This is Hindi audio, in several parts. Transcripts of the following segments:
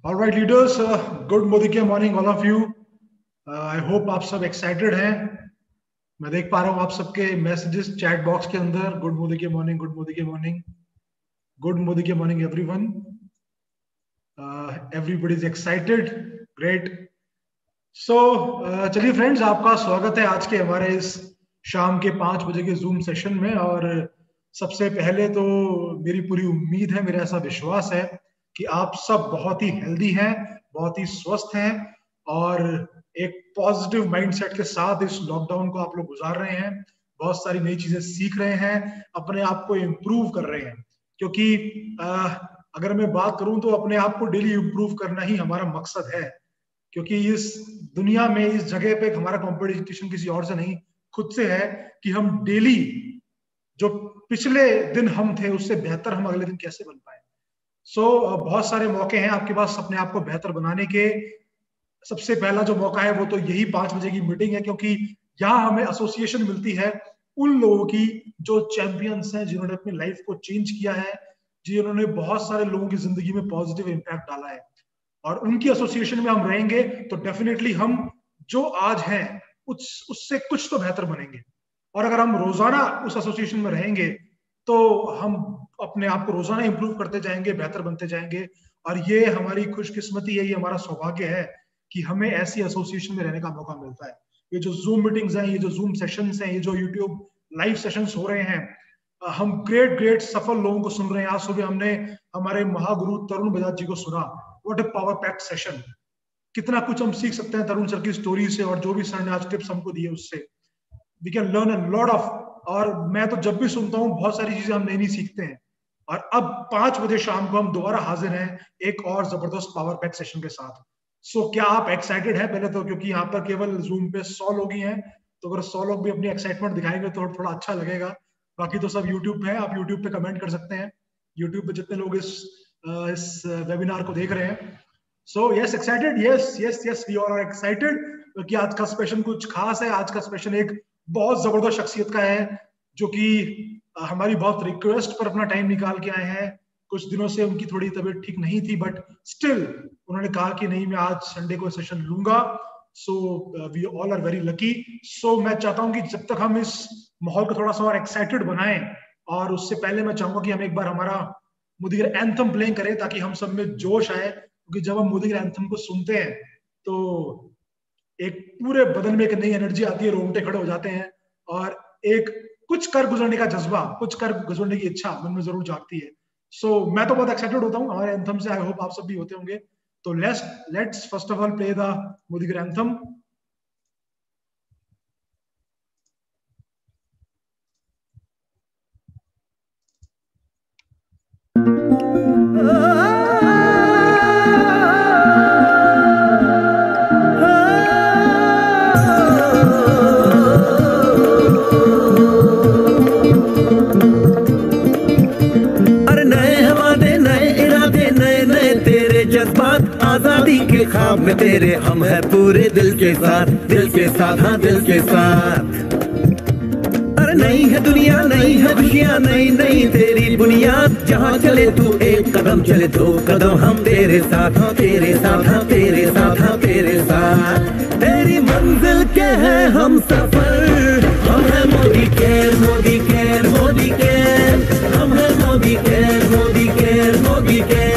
All right, leaders. Good Modicare morning all of you. I hope आप सब एक्साइटेड हैं. मैं देख पा रहा हूँ आप सबके मैसेजेस चैट बॉक्स के अंदर. Good Modicare morning, good Modicare morning, good Modicare morning everyone. Everybody is excited. Great. So चलिए फ्रेंड्स, आपका स्वागत है आज के हमारे इस शाम के 5 बजे के जूम सेशन में. और सबसे पहले तो मेरी पूरी उम्मीद है, मेरा ऐसा विश्वास है कि आप सब बहुत ही हेल्दी हैं, बहुत ही स्वस्थ हैं और एक पॉजिटिव माइंडसेट के साथ इस लॉकडाउन को आप लोग गुजार रहे हैं. बहुत सारी नई चीजें सीख रहे हैं, अपने आप को इम्प्रूव कर रहे हैं. क्योंकि अगर मैं बात करूं तो अपने आप को डेली इम्प्रूव करना ही हमारा मकसद है. क्योंकि इस दुनिया में, इस जगह पे हमारा कंपटीशन किसी और से नहीं, खुद से है कि हम डेली जो पिछले दिन हम थे उससे बेहतर हम अगले दिन कैसे बन पाए. बहुत सारे मौके हैं आपके पास अपने आप को बेहतर बनाने के. सबसे पहला जो मौका है वो तो यही 5 बजे की मीटिंग है, क्योंकि यहाँ हमें एसोसिएशन मिलती है उन लोगों की जो चैंपियंस हैं, जिन्होंने अपनी लाइफ को चेंज किया है, जिन्होंने बहुत सारे लोगों की जिंदगी में पॉजिटिव इंपैक्ट डाला है. और उनकी एसोसिएशन में हम रहेंगे तो डेफिनेटली हम जो आज हैं उससे कुछ तो बेहतर बनेंगे. और अगर हम रोजाना उस एसोसिएशन में रहेंगे तो हम अपने आप को रोजाना इंप्रूव करते जाएंगे, बेहतर बनते जाएंगे. और ये हमारी खुशकिस्मती है, ये हमारा सौभाग्य है कि हमें ऐसी एसोसिएशन में रहने का मौका मिलता है. ये जो जूम मीटिंग्स हैं, ये जो जूम सेशंस हैं, ये जो यूट्यूब लाइव सेशंस हो रहे हैं, हम ग्रेट सफल लोगों को सुन रहे हैं. आज सुबह हमने हमारे महागुरु तरुण बजाज जी को सुना. What a power packed session. कितना कुछ हम सीख सकते हैं तरुण सर की स्टोरी से, और जो भी सर ने आज टिप्स हमको दिए उससे we can learn a lot of. और मैं तो जब भी सुनता हूँ बहुत सारी चीजें हम नई सीखते हैं. और अब 5 बजे शाम को हम दोबारा हाजिर हैं एक और जबरदस्त पावर पैक सेशन के साथ. क्या आप एक्साइटेड हैं? पहले तो क्योंकि यहाँ पर केवल जूम पे 100 लोग ही हैं, तो अगर 100 लोग भी अपनी एक्साइटमेंट दिखाएंगे तो थोड़ा अच्छा लगेगा. बाकी तो सब यूट्यूब पे है, आप यूट्यूब पे कमेंट कर सकते हैं. यूट्यूब पे जितने लोग इस वेबिनार को देख रहे हैं. Yes, excited. Yes we all are excited, क्योंकि आज का सेशन कुछ खास है. आज का सेशन एक बहुत जबरदस्त शख्सियत का है, जो कि हमारी बहुत रिक्वेस्ट पर अपना टाइम निकाल के आए हैं. कुछ दिनों से उनकी थोड़ी तबीयत ठीक नहीं थी, बट स्टिल उन्होंने कहा कि नहीं, मैं आज संडे को सेशन लूंगा. We all are very lucky. मैं चाहता हूं कि जब तक हम इस माहौल को थोड़ा सा और एक्साइटेड बनाएं, और उससे पहले मैं चाहूंगा कि हम एक बार हमारा मोदीगिर एंथम प्ले करें, ताकि हम सब में जोश आए. क्योंकि जब हम मोदीगिर एंथम को सुनते हैं तो एक पूरे बदन में एक नई एनर्जी आती है, रोंगटे खड़े हो जाते हैं, और एक कुछ कर गुजरने का जज्बा, कुछ कर गुजरने की इच्छा मन में जरूर जागती है. मैं तो बहुत एक्साइटेड होता हूँ हमारे एंथम से. आई होप आप सब भी होते होंगे. तो let's first of all play the Modicare anthem. आजादी के ख्वाब में तेरे हम है पूरे दिल के साथ, दिल के साथ, हाँ दिल के साथ. अरे नहीं है दुनिया, नहीं है खुशियाँ, नहीं नहीं तेरी बुनियाद. जहाँ चले तू एक कदम, चले 2 कदम, हम तेरे साथ, हाँ तेरे साथ, हाँ तेरे साथ, हाँ तेरे साथ. तेरी मंजिल के हैं हम सफर, हम है Modicare, Modicare, Modicare. हम है Modicare, Modicare, Modicare.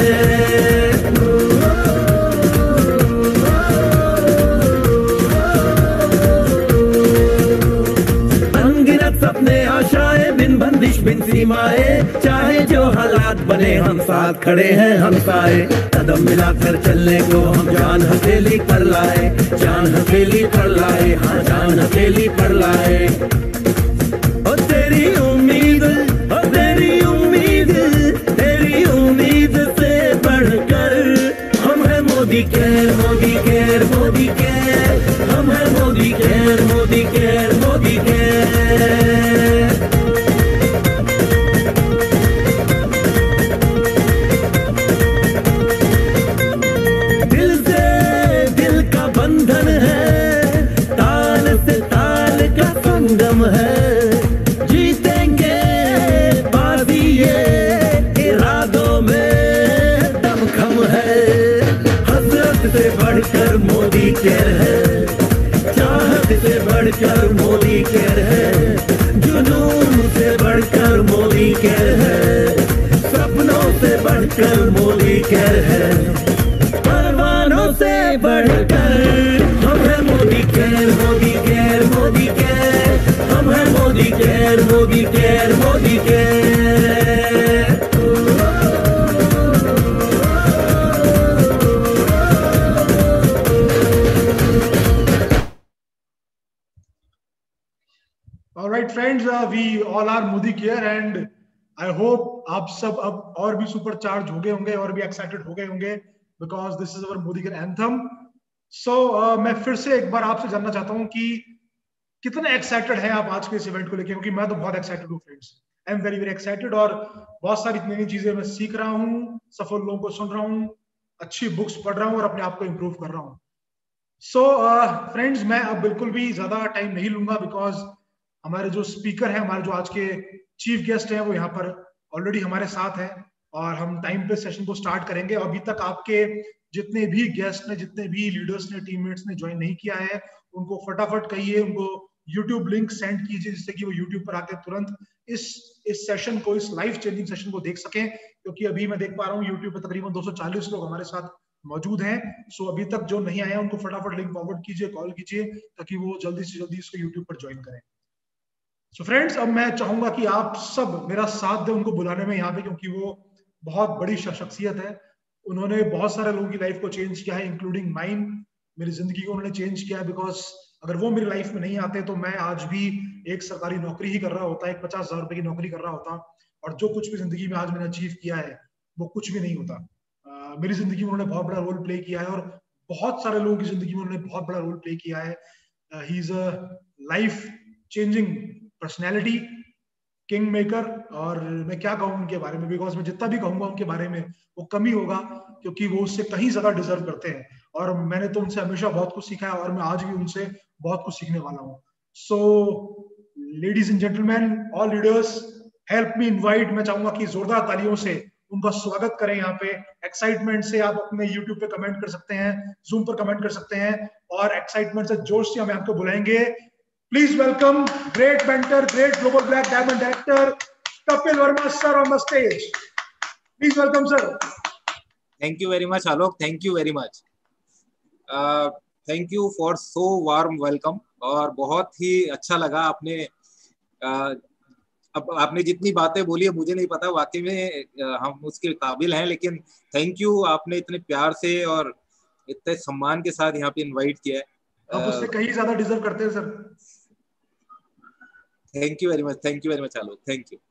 सपने आशाएं बिन बंदिश बिन सीमाएं, चाहे जो हालात बने हम साथ खड़े हैं हम साए. कदम मिलाकर चलने को हम जान हथेली पर लाए, जान हथेली पर लाए, हाँ जान हथेली पर लाए. ओ तेरी उम्मीद, ओ तेरी उम्मीद, तेरी उम्मीद से बढ़कर हम है Modicare, Modicare, Modicare. हम है Modicare, Modicare, Modicare. दिल से दिल का बंधन है, ताल से ताल का संगम बढ़कर मोदी केयर है, जुनून से बढ़कर मोदी केयर है, सपनों से बढ़कर मोदी केयर है, परवानों से बढ़कर हम हैं Modicare, Modicare, Modicare, हम हैं Modicare, Modicare, Modicare. All right, friends, we all are Modi Care and I hope आप सब अब और भी सुपर चार्ज हो गए होंगे और भी एक्साइटेड हो गए होंगे because this is our Modicare anthem. So मैं फिर से एक बार आपसे जानना चाहता हूँ कि कितने एक्साइटेड हैं आप आज के इस इवेंट को लेकर, क्योंकि मैं तो बहुत एक्साइटेड हूँ friends. I am very very excited और बहुत सारी नई नई चीजें मैं सीख रहा हूँ, सफल लोगों को सुन रहा हूँ, अच्छी बुक्स पढ़ रहा हूँ और अपने आप को इम्प्रूव कर रहा हूँ। सो फ्रेंड्स, मैं अब बिल्कुल भी ज्यादा टाइम नहीं लूंगा बिकॉज हमारे जो स्पीकर हैं, हमारे जो आज के चीफ गेस्ट हैं, वो यहाँ पर ऑलरेडी हमारे साथ हैं और हम टाइम पे सेशन को स्टार्ट करेंगे। अभी तक आपके जितने भी गेस्ट ने, जितने भी लीडर्स ने, टीममेट्स ने ज्वाइन नहीं किया है, उनको फटाफट कहिए, उनको यूट्यूब लिंक सेंड कीजिए जिससे कि वो यूट्यूब पर आके तुरंत इस सेशन को, इस लाइफ चेंजिंग सेशन को देख सकें। क्योंकि अभी मैं देख पा रहा हूँ यूट्यूब पर तकरीबन 240 लोग हमारे साथ मौजूद हैं। सो अभी तक जो नहीं आए उनको फटाफट लिंक फॉरवर्ड कीजिए, कॉल कीजिए ताकि वो जल्दी से जल्दी इसको यूट्यूब पर ज्वाइन करें। सो फ्रेंड्स, अब मैं चाहूंगा कि आप सब मेरा साथ दें उनको बुलाने में यहाँ पे, क्योंकि वो बहुत बड़ी शख्सियत है। उन्होंने बहुत सारे लोगों की लाइफ को चेंज किया है, इंक्लूडिंग माइन। मेरी जिंदगी को उन्होंने चेंज किया है बिकॉज अगर वो मेरी लाइफ में नहीं आते तो मैं आज भी एक सरकारी नौकरी ही कर रहा होता, एक 50,000 रुपए की नौकरी कर रहा होता और जो कुछ भी जिंदगी में आज मैंने अचीव किया है वो कुछ भी नहीं होता। मेरी जिंदगी में उन्होंने बहुत बड़ा रोल प्ले किया है और बहुत सारे लोगों की जिंदगी में उन्होंने बहुत बड़ा रोल प्ले किया है। He is a life changing personality, king maker. और मैं क्या कहूँ उनके बारे में, बिकॉज मैं जितना भी कहूंगा उनके बारे में वो कम ही होगा, क्योंकि वो उससे कहीं ज्यादा डिजर्व करते हैं और मैंने तो उनसे हमेशा बहुत कुछ सीखा है और मैं आज भी उनसे बहुत कुछ सीखने वाला हूँ। So ladies and gentleman, all leaders, help me invite. मैं चाहूंगा कि जोरदार तालियों से उनका स्वागत करें यहाँ पे। एक्साइटमेंट से आप अपने यूट्यूब पे कमेंट कर सकते हैं, जूम पर कमेंट कर सकते हैं और एक्साइटमेंट से जोश से हम आपको बुलाएंगे। Please welcome great mentor, great global black diamond director, Kapil Verma sir on the stage. Please welcome sir. Thank you very much, Alok. Thank you very much. Thank you for so warm welcome. और बहुत ही अच्छा लगा आपने अब आपने जितनी बातें बोली है मुझे नहीं पता वाकई में हम उसके काबिल हैं, लेकिन थैंक यू, आपने इतने प्यार से और इतने सम्मान के साथ यहाँ पे इनवाइट किया है। आप उससे कहीं ज्यादा डिजर्व करते हैं sir. Thank you very much Alok, thank you.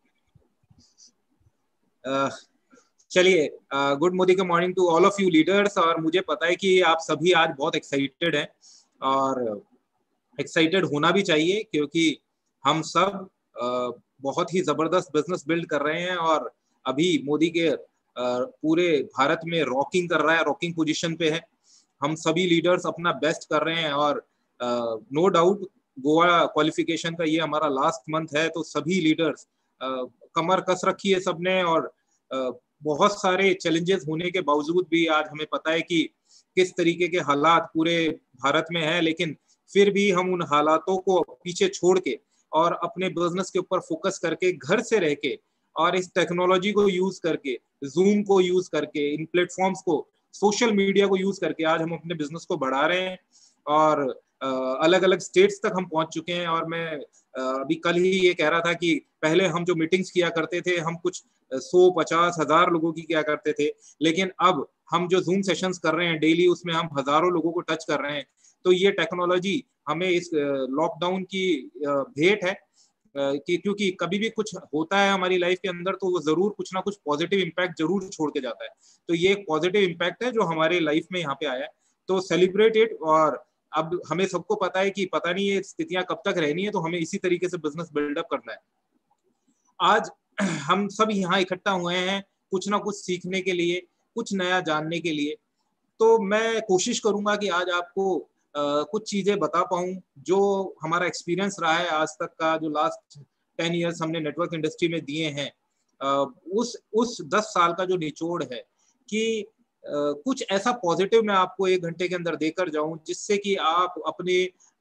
चलिए, गुड मॉर्निंग का morning to all of you leaders. और मुझे पता है कि आप सभी आज बहुत एक्साइटेड हैं और एक्साइटेड होना भी चाहिए, क्योंकि हम सब बहुत ही जबरदस्त बिजनेस बिल्ड कर रहे हैं और अभी मोदी के पूरे भारत में रॉकिंग कर रहा है, रॉकिंग पोजीशन पे है। हम सभी लीडर्स अपना बेस्ट कर रहे हैं और नो डाउट गोवा क्वालिफिकेशन का ये हमारा लास्ट मंथ है, तो सभी लीडर्स कमर कस रखी है सबने और बहुत सारे चैलेंजेस होने के बावजूद भी आज हमें पता है कि किस तरीके के हालात पूरे भारत में है, लेकिन फिर भी हम उन हालातों को पीछे छोड़ के और अपने बिजनेस के ऊपर फोकस करके घर से रह के और इस टेक्नोलॉजी को यूज करके, जूम को यूज करके, इन प्लेटफॉर्म्स को, सोशल मीडिया को यूज करके आज हम अपने बिजनेस को बढ़ा रहे हैं और अलग अलग स्टेट्स तक हम पहुंच चुके हैं। और मैं अभी कल ही ये कह रहा था कि पहले हम जो मीटिंग्स किया करते थे हम कुछ 100-50,000 लोगों की किया करते थे, लेकिन अब हम जो जूम सेशंस कर रहे हैं डेली उसमें हम हजारों लोगों को टच कर रहे हैं। तो ये टेक्नोलॉजी हमें इस लॉकडाउन की भेंट है कि क्योंकि कभी भी कुछ होता है हमारी लाइफ के अंदर तो वो जरूर कुछ ना कुछ पॉजिटिव इम्पैक्ट जरूर छोड़ के जाता है। तो ये एक पॉजिटिव इम्पैक्ट है जो हमारे लाइफ में यहाँ पे आया है, तो सेलिब्रेट इट। और अब हमें सबको पता है कि पता नहीं ये स्थितियां कब तक रहनी है, तो हमें इसी तरीके से बिजनेस बिल्डअप करना है। आज हम सब यहाँ इकट्ठा हुए हैं कुछ ना कुछ सीखने के लिए, कुछ नया जानने के लिए। तो मैं कोशिश करूंगा कि आज आपको कुछ चीजें बता पाऊं जो हमारा एक्सपीरियंस रहा है आज तक का, जो लास्ट 10 इयर्स हमने नेटवर्क इंडस्ट्री में दिए हैं। उस 10 साल का जो निचोड़ है कि कुछ ऐसा पॉजिटिव मैं आपको 1 घंटे के अंदर देकर जाऊं जिससे कि आप अपने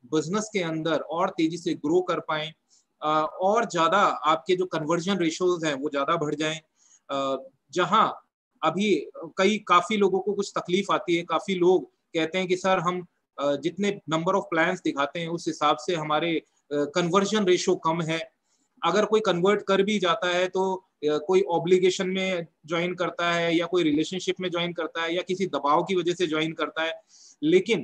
बिजनेस के अंदर और तेजी से ग्रो कर पाएं, और ज्यादा आपके जो कन्वर्जन रेशियोज हैं वो ज्यादा बढ़ जाएं। जहां अभी काफी लोगों को कुछ तकलीफ आती है, काफी लोग कहते हैं कि सर हम जितने नंबर ऑफ प्लान्स दिखाते हैं उस हिसाब से हमारे कन्वर्जन रेशियो कम है। अगर कोई कन्वर्ट कर भी जाता है तो कोई ऑब्लिगेशन में ज्वाइन करता है या कोई रिलेशनशिप में ज्वाइन करता है या किसी दबाव की वजह से ज्वाइन करता है। लेकिन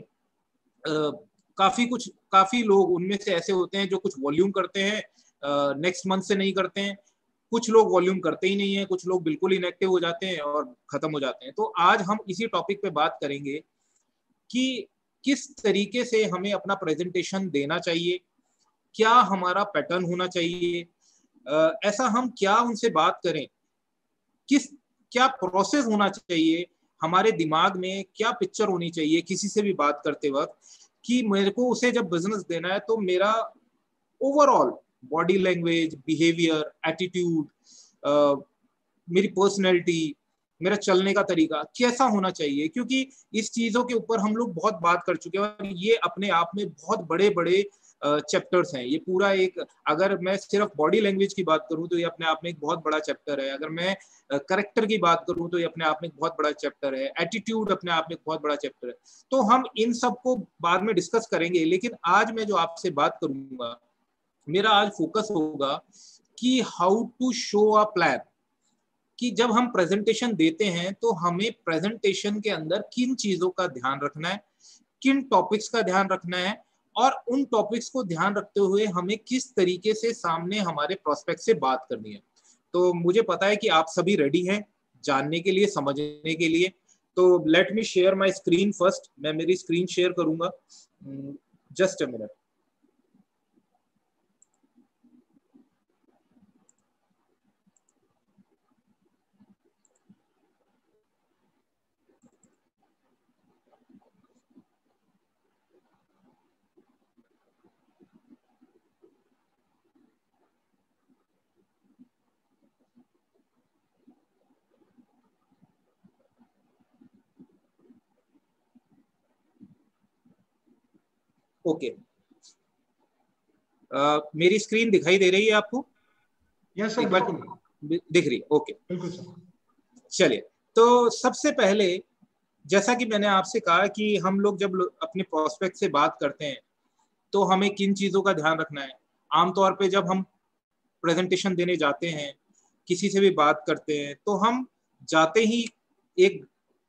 काफी लोग उनमें से ऐसे होते हैं जो कुछ वॉल्यूम करते हैं, नेक्स्ट मंथ से नहीं करते हैं। कुछ लोग वॉल्यूम करते ही नहीं है, कुछ लोग बिल्कुल इनएक्टिव हो जाते हैं और खत्म हो जाते हैं। तो आज हम इसी टॉपिक पे बात करेंगे कि किस तरीके से हमें अपना प्रेजेंटेशन देना चाहिए, क्या हमारा पैटर्न होना चाहिए, ऐसा हम क्या उनसे बात करें, क्या प्रोसेस होना चाहिए, हमारे दिमाग में क्या पिक्चर होनी चाहिए किसी से भी बात करते वक्त, कि मेरे को उसे जब बिजनेस देना है तो मेरा overall body language, behaviour, attitude, मेरी पर्सनैलिटी, मेरा चलने का तरीका कैसा होना चाहिए। क्योंकि इस चीजों के ऊपर हम लोग बहुत बात कर चुके हैं और ये अपने आप में बहुत बड़े बड़े चैप्टर्स हैं। ये पूरा एक, अगर मैं सिर्फ बॉडी लैंग्वेज की बात करूं तो ये अपने आप में एक बहुत बड़ा चैप्टर है। अगर मैं करेक्टर की बात करूं तो ये अपने आप में एक बहुत बड़ा चैप्टर है। एटीट्यूड अपने आप में एक बहुत बड़ा चैप्टर है। तो हम इन सब को बाद में डिस्कस करेंगे, लेकिन आज मैं जो आपसे बात करूंगा, मेरा आज फोकस होगा कि how to show a plan, कि जब हम प्रेजेंटेशन देते हैं तो हमें प्रेजेंटेशन के अंदर किन चीजों का ध्यान रखना है, किन टॉपिक्स का ध्यान रखना है, और उन टॉपिक्स को ध्यान रखते हुए हमें किस तरीके से सामने हमारे प्रोस्पेक्ट से बात करनी है। तो मुझे पता है कि आप सभी रेडी हैं जानने के लिए, समझने के लिए। तो let me share my screen first. मैं मेरी स्क्रीन शेयर करूंगा, जस्ट अ मिनट। ओके, मेरी स्क्रीन दिखाई दे रही है आपको? यस सर, बिल्कुल दिख रही है। ओके, बिल्कुल सर। चलिए, तो सबसे पहले जैसा कि मैंने आपसे कहा कि हम लोग जब अपने प्रोस्पेक्ट से बात करते हैं तो हमें किन चीजों का ध्यान रखना है। आमतौर पे जब हम प्रेजेंटेशन देने जाते हैं, किसी से भी बात करते हैं, तो हम जाते ही एक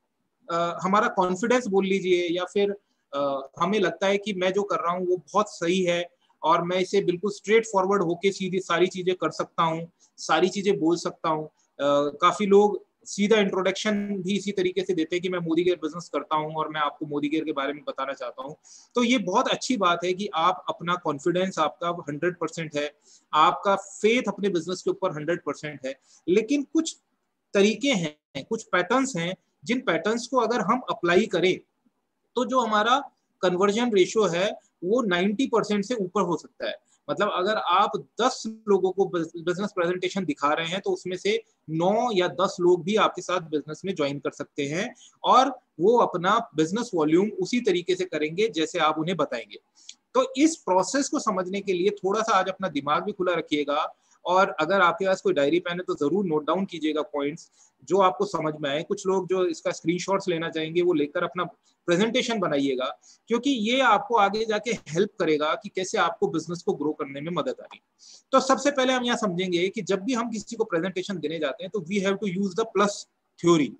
हमारा कॉन्फिडेंस बोल लीजिए, या फिर हमें लगता है कि मैं जो कर रहा हूँ वो बहुत सही है और मैं इसे बिल्कुल स्ट्रेट फॉरवर्ड होके सीधी सारी चीजें कर सकता हूँ, सारी चीजें बोल सकता हूँ। काफी लोग सीधा इंट्रोडक्शन भी इसी तरीके से देते हैं कि मैं मोदी केयर बिजनेस करता हूं और मैं आपको मोदी केयर के बारे में बताना चाहता हूं। तो ये बहुत अच्छी बात है कि आप अपना कॉन्फिडेंस आपका 100% है, आपका फेथ अपने बिजनेस के ऊपर 100% है। लेकिन कुछ तरीके हैं, कुछ पैटर्न्स हैं, जिन पैटर्न्स को अगर हम अप्लाई करें तो जो हमारा कन्वर्जन रेशियो है वो 90% से ऊपर हो सकता है। मतलब अगर आप 10 लोगों को बिजनेस प्रेजेंटेशन दिखा रहे हैं तो उसमें से 9 या 10 लोग भी आपके साथ बिजनेस में ज्वाइन कर सकते हैं और वो अपना बिजनेस वॉल्यूम उसी तरीके से करेंगे जैसे आप उन्हें बताएंगे। तो इस प्रोसेस को समझने के लिए थोड़ा सा आज अपना दिमाग भी खुला रखिएगा, और अगर आपके पास कोई डायरी पेन है तो जरूर नोट डाउन कीजिएगा पॉइंट्स जो आपको समझ में आए। कुछ लोग जो इसका स्क्रीनशॉट्स लेना चाहेंगे वो लेकर अपना प्रेजेंटेशन बनाइएगा, क्योंकि ये आपको आगे जाके हेल्प करेगा कि कैसे आपको बिजनेस को ग्रो करने में मदद आएगी। तो सबसे पहले हम यहाँ समझेंगे कि जब भी हम किसी को प्रेजेंटेशन देने जाते हैं तो we have to use the plus theory.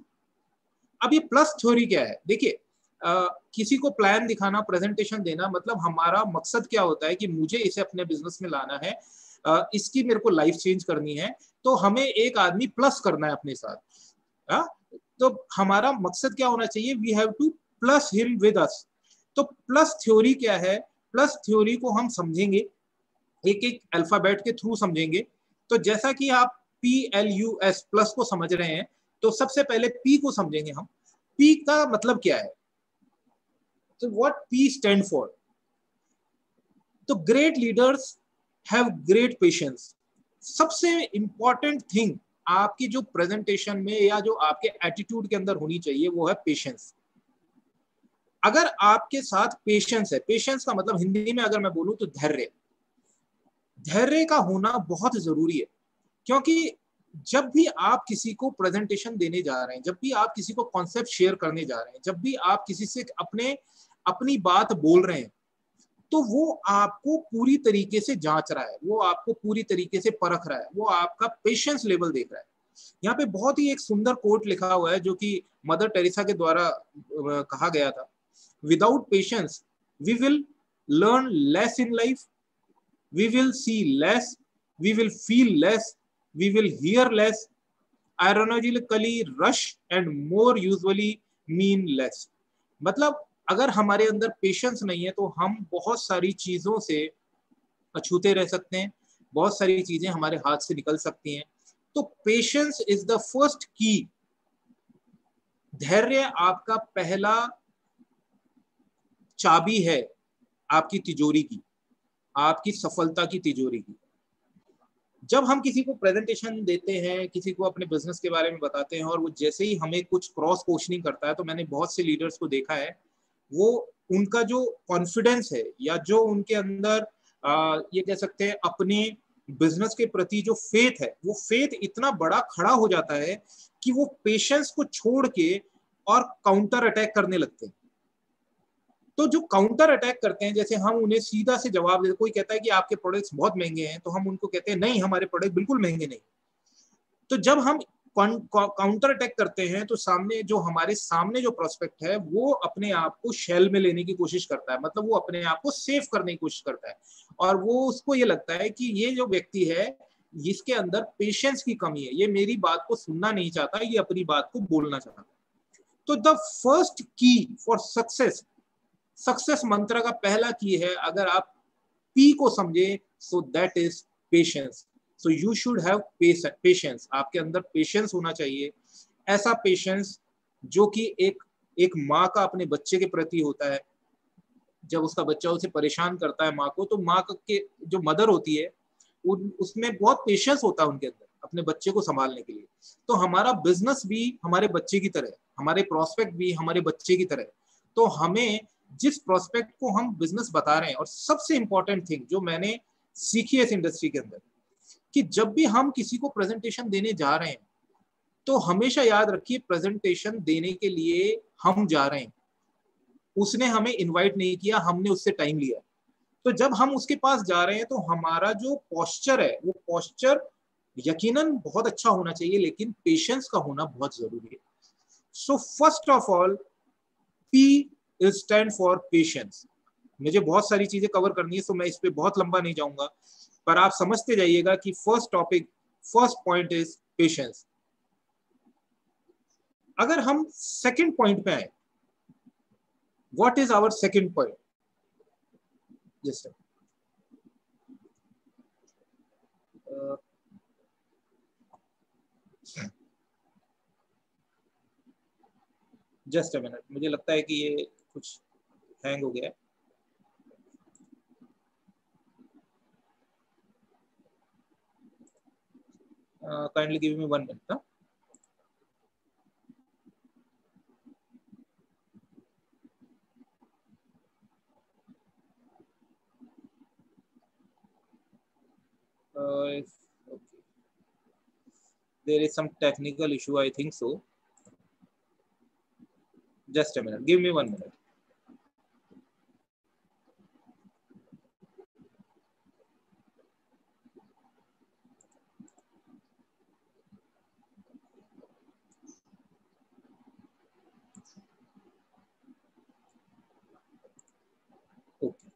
अब ये प्लस थ्योरी क्या है? देखिए, किसी को प्लान दिखाना, प्रेजेंटेशन देना, मतलब हमारा मकसद क्या होता है कि मुझे इसे अपने बिजनेस में लाना है, इसकी मेरे को लाइफ चेंज करनी है, तो हमें एक आदमी प्लस करना है अपने साथ। तो हमारा मकसद क्या होना चाहिए? We have to plus him with us. तो प्लस थ्योरी क्या है? प्लस थ्योरी को हम समझेंगे एक एक अल्फाबेट के थ्रू समझेंगे। तो जैसा कि आप PLUS प्लस को समझ रहे हैं, तो सबसे पहले P को समझेंगे हम। P का मतलब क्या है? तो व्हाट P स्टैंड फॉर? तो great leaders have great patience. सबसे इंपॉर्टेंट थिंग आपकी जो प्रेजेंटेशन में या जो आपके एटीट्यूड के अंदर होनी चाहिए वो है पेशेंस। अगर आपके साथ पेशेंस है, पेशेंस का मतलब हिंदी में अगर मैं बोलूं तो धैर्य, धैर्य का होना बहुत जरूरी है। क्योंकि जब भी आप किसी को प्रेजेंटेशन देने जा रहे हैं, जब भी आप किसी को कॉन्सेप्ट शेयर करने जा रहे हैं, जब भी आप किसी से अपनी बात बोल रहे हैं, तो वो आपको पूरी तरीके से जांच रहा है, वो आपको पूरी तरीके से परख रहा है, वो आपका पेशेंस लेवल देख रहा है। यहाँ पे बहुत ही एक सुंदर कोट लिखा हुआ है जो कि मदर टेरेसा के द्वारा कहा गया था, without patience we will learn less in life, we will see less, we will feel less, we will hear less, ironically rush and more usually mean less। मतलब अगर हमारे अंदर पेशेंस नहीं है तो हम बहुत सारी चीजों से अछूते रह सकते हैं, बहुत सारी चीजें हमारे हाथ से निकल सकती हैं। तो पेशेंस इज द फर्स्ट की। धैर्य आपका पहला चाबी है आपकी तिजोरी की, आपकी सफलता की तिजोरी की। जब हम किसी को प्रेजेंटेशन देते हैं, किसी को अपने बिजनेस के बारे में बताते हैं, और वो जैसे ही हमें कुछ क्रॉस क्वेश्चनिंग करता है, तो मैंने बहुत से लीडर्स को देखा है, वो उनका जो कॉन्फिडेंस है या जो उनके अंदर ये कह सकते हैं अपने बिजनेस के प्रति जो फेथ है, वो फेथ इतना बड़ा खड़ा हो जाता है कि वो पेशेंस को छोड़ के और काउंटर अटैक करने लगते हैं। तो जो काउंटर अटैक करते हैं, जैसे हम उन्हें सीधा से जवाब देते, कोई कहता है कि आपके प्रोडक्ट्स बहुत महंगे हैं, तो हम उनको कहते हैं नहीं, हमारे प्रोडक्ट बिल्कुल महंगे नहीं। तो जब हम काउंटर अटैक करते हैं तो हमारे सामने जो प्रोस्पेक्ट है वो अपने आप को शेल में लेने की कोशिश करता है, मतलब वो अपने आप को सेव करने की कोशिश करता है, और वो उसको ये लगता है कि ये जो व्यक्ति है इसके अंदर पेशेंस की कमी है, ये मेरी बात को सुनना नहीं चाहता, ये अपनी बात को बोलना चाहता। तो the first key for success मंत्र का पहला की है, अगर आप पी को समझे, so that is patience. So you should have patience, आपके अंदर पेशेंस होना चाहिए। ऐसा पेशेंस जो कि एक माँ का अपने बच्चे के प्रति होता है। जब उसका बच्चा उसे परेशान करता है माँ को, तो माँ के जो मदर होती है उसमें बहुत पेशेंस होता है उनके अंदर अपने बच्चे को संभालने के लिए। तो हमारा बिजनेस भी हमारे बच्चे की तरह, हमारे प्रोस्पेक्ट भी हमारे बच्चे की तरह। तो हमें जिस प्रोस्पेक्ट को हम बिजनेस बता रहे हैं, और सबसे इंपॉर्टेंट थिंग जो मैंने सीखी है इस इंडस्ट्री के अंदर, कि जब भी हम किसी को प्रेजेंटेशन देने जा रहे हैं तो हमेशा याद रखिए, प्रेजेंटेशन देने के लिए हम जा रहे हैं, उसने हमें इनवाइट नहीं किया, हमने उससे टाइम लिया। तो जब हम उसके पास जा रहे हैं तो हमारा जो पोस्चर है वो पोस्चर यकीनन बहुत अच्छा होना चाहिए, लेकिन पेशेंस का होना बहुत जरूरी है। So first of all P is stand for patience. मुझे बहुत सारी चीजें कवर करनी है, तो मैं इस पे बहुत लंबा नहीं जाऊंगा, पर आप समझते जाइएगा कि फर्स्ट पॉइंट इज पेशेंस। अगर हम सेकंड पॉइंट पे आए, what is our second point? Just a minute, मुझे लगता है कि ये कुछ हैंग हो गया है। Kindly give me 1 minute. Huh? Okay. There is some technical issue, I think so. Just a minute. Give me 1 minute. Okay.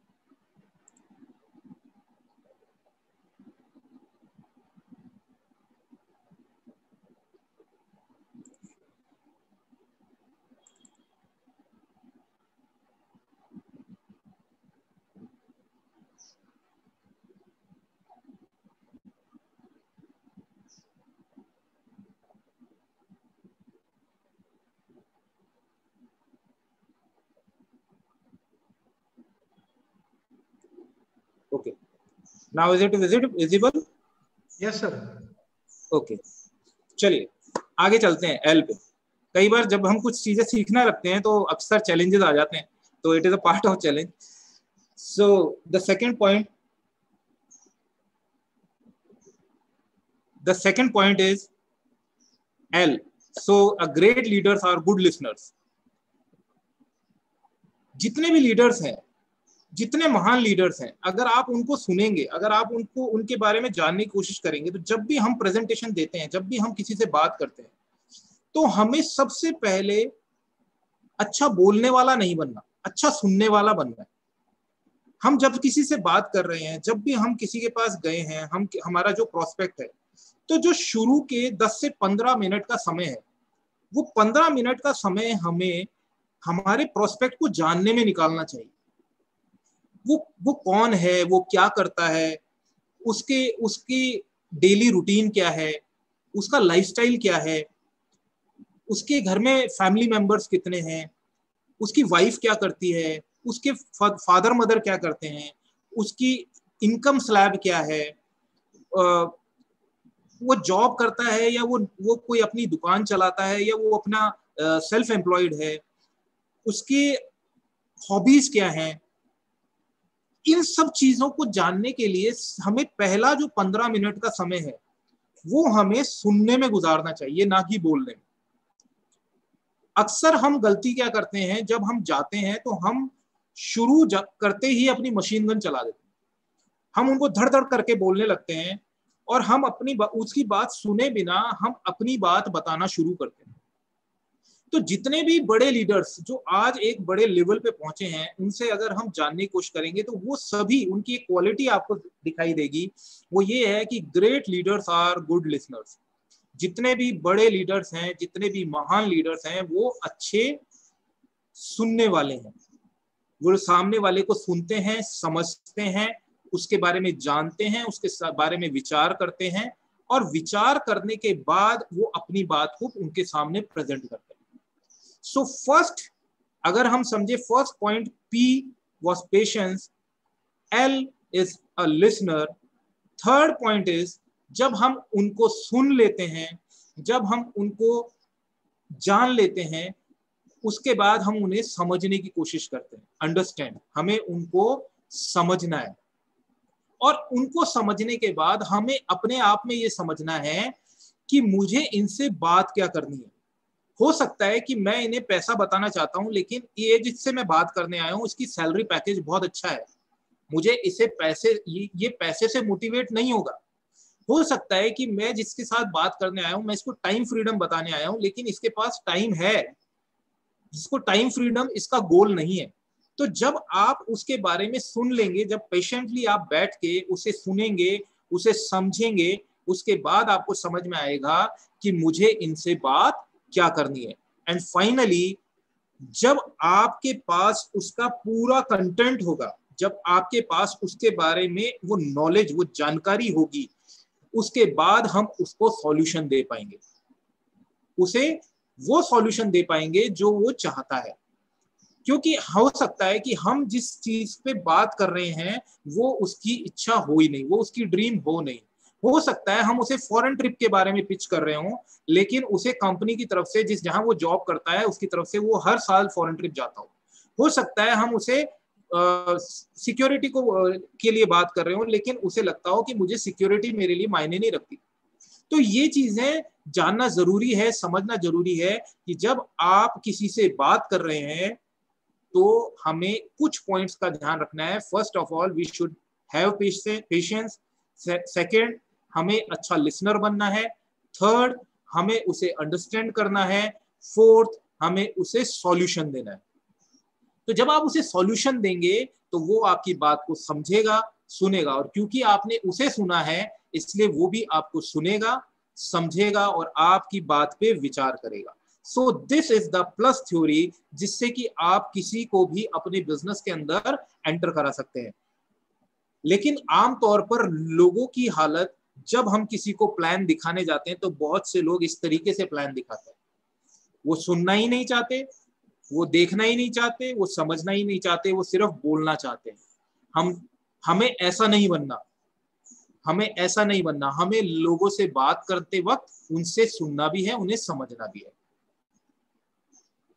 Okay. Now is it visible? Yes, sir. Okay. चलिए आगे चलते हैं एल पे। कई बार जब हम कुछ चीजें सीखना रखते हैं तो अक्सर चैलेंजेस आ जाते हैं, तो it is a part of challenge. So the second point is L. So a great leaders are good listeners. जितने भी लीडर्स हैं, जितने महान लीडर्स हैं, अगर आप उनको सुनेंगे, अगर आप उनको उनके बारे में जानने की कोशिश करेंगे, तो जब भी हम प्रेजेंटेशन देते हैं, जब भी हम किसी से बात करते हैं, तो हमें सबसे पहले अच्छा बोलने वाला नहीं बनना, अच्छा सुनने वाला बनना है. हम जब किसी से बात कर रहे हैं, जब भी हम किसी के पास गए हैं, हमारा जो प्रोस्पेक्ट है, तो जो शुरू के 10 से 15 मिनट का समय है, वो 15 मिनट का समय हमें हमारे प्रोस्पेक्ट को जानने में निकालना चाहिए. वो कौन है, वो क्या करता है, उसकी डेली रूटीन क्या है, उसका लाइफस्टाइल क्या है, उसके घर में फैमिली मेंबर्स कितने हैं, उसकी वाइफ क्या करती है, उसके फादर मदर क्या करते हैं, उसकी इनकम स्लैब क्या है, वो जॉब करता है या वो कोई अपनी दुकान चलाता है या वो अपना सेल्फ एम्प्लॉयड है, उसकी हॉबीज क्या हैं. इन सब चीजों को जानने के लिए हमें पहला जो 15 मिनट का समय है वो हमें सुनने में गुजारना चाहिए, ना कि बोलने में. अक्सर हम गलती क्या करते हैं, जब हम जाते हैं तो हम शुरू करते ही अपनी मशीन गन चला देते हैं. हम उनको धड़ धड़ करके बोलने लगते हैं और हम उसकी बात सुने बिना हम अपनी बात बताना शुरू करते हैं. तो जितने भी बड़े लीडर्स जो आज एक बड़े लेवल पे पहुंचे हैं, उनसे अगर हम जानने की कोशिश करेंगे तो वो सभी, उनकी एक क्वालिटी आपको दिखाई देगी, वो ये है कि great leaders are good listeners. जितने भी बड़े लीडर्स हैं, जितने भी महान लीडर्स हैं, वो अच्छे सुनने वाले हैं. वो सामने वाले को सुनते हैं, समझते हैं, उसके बारे में जानते हैं, उसके बारे में विचार करते हैं, और विचार करने के बाद वो अपनी बात को उनके सामने प्रेजेंट करते हैं. सो फर्स्ट, अगर हम समझे, first point P was patience, L is a listener. Third point is, जब हम उनको सुन लेते हैं, जब हम उनको जान लेते हैं, उसके बाद हम उन्हें समझने की कोशिश करते हैं. अंडरस्टैंड, हमें उनको समझना है, और उनको समझने के बाद हमें अपने आप में ये समझना है कि मुझे इनसे बात क्या करनी है. हो सकता है कि मैं इन्हें पैसा बताना चाहता हूं, लेकिन ये जिससे मैं बात करने आया हूं, इसकी सैलरी पैकेज बहुत अच्छा है, मुझे इसे ये पैसे से मोटिवेट नहीं होगा. हो सकता है कि मैं जिसके साथ बात करने आया हूं, मैं इसको टाइम फ्रीडम बताने आया हूं, लेकिन इसके पास टाइम है, इसको टाइम फ्रीडम इसका गोल नहीं है. तो जब आप उसके बारे में सुन लेंगे, जब पेशेंटली आप बैठ के उसे सुनेंगे, उसे समझेंगे, उसके बाद आपको समझ में आएगा कि मुझे इनसे बात क्या करनी है. एंड फाइनली, जब आपके पास उसका पूरा कंटेंट होगा, जब आपके पास उसके बारे में वो नॉलेज, वो जानकारी होगी, उसके बाद हम उसको सॉल्यूशन दे पाएंगे, उसे वो सॉल्यूशन दे पाएंगे जो वो चाहता है. क्योंकि हो सकता है कि हम जिस चीज पे बात कर रहे हैं वो उसकी इच्छा हो ही नहीं, वो उसकी ड्रीम हो नहीं. हो सकता है हम उसे फॉरेन ट्रिप के बारे में पिच कर रहे हों, लेकिन उसे कंपनी की तरफ से, जहां वो जॉब करता है, उसकी तरफ से वो हर साल फॉरेन ट्रिप जाता हो. हो सकता है हम उसे सिक्योरिटी के लिए बात कर रहे हो, लेकिन उसे लगता हो कि मुझे सिक्योरिटी मेरे लिए मायने नहीं रखती. तो ये चीजें जानना जरूरी है, समझना जरूरी है कि जब आप किसी से बात कर रहे हैं तो हमें कुछ पॉइंट्स का ध्यान रखना है. First of all, we should have patience. Second, हमें अच्छा लिसनर बनना है. थर्ड, हमें उसे अंडरस्टैंड करना है. फोर्थ, हमें उसे सॉल्यूशन देना है. तो जब आप उसे सॉल्यूशन देंगे तो वो आपकी बात को समझेगा, सुनेगा, और क्योंकि आपने उसे सुना है इसलिए वो भी आपको सुनेगा, समझेगा और आपकी बात पे विचार करेगा. So this is the plus theory, जिससे कि आप किसी को भी अपने बिजनेस के अंदर एंटर करा सकते हैं. लेकिन आमतौर पर लोगों की हालत, जब हम किसी को प्लान दिखाने जाते हैं तो बहुत से लोग इस तरीके से प्लान दिखाते हैं. वो सुनना ही नहीं चाहते, वो देखना ही नहीं चाहते, वो समझना ही नहीं चाहते, वो सिर्फ बोलना चाहते हैं. हमें ऐसा नहीं बनना, हमें ऐसा नहीं बनना. हमें लोगों से बात करते वक्त उनसे सुनना भी है, उन्हें समझना भी है.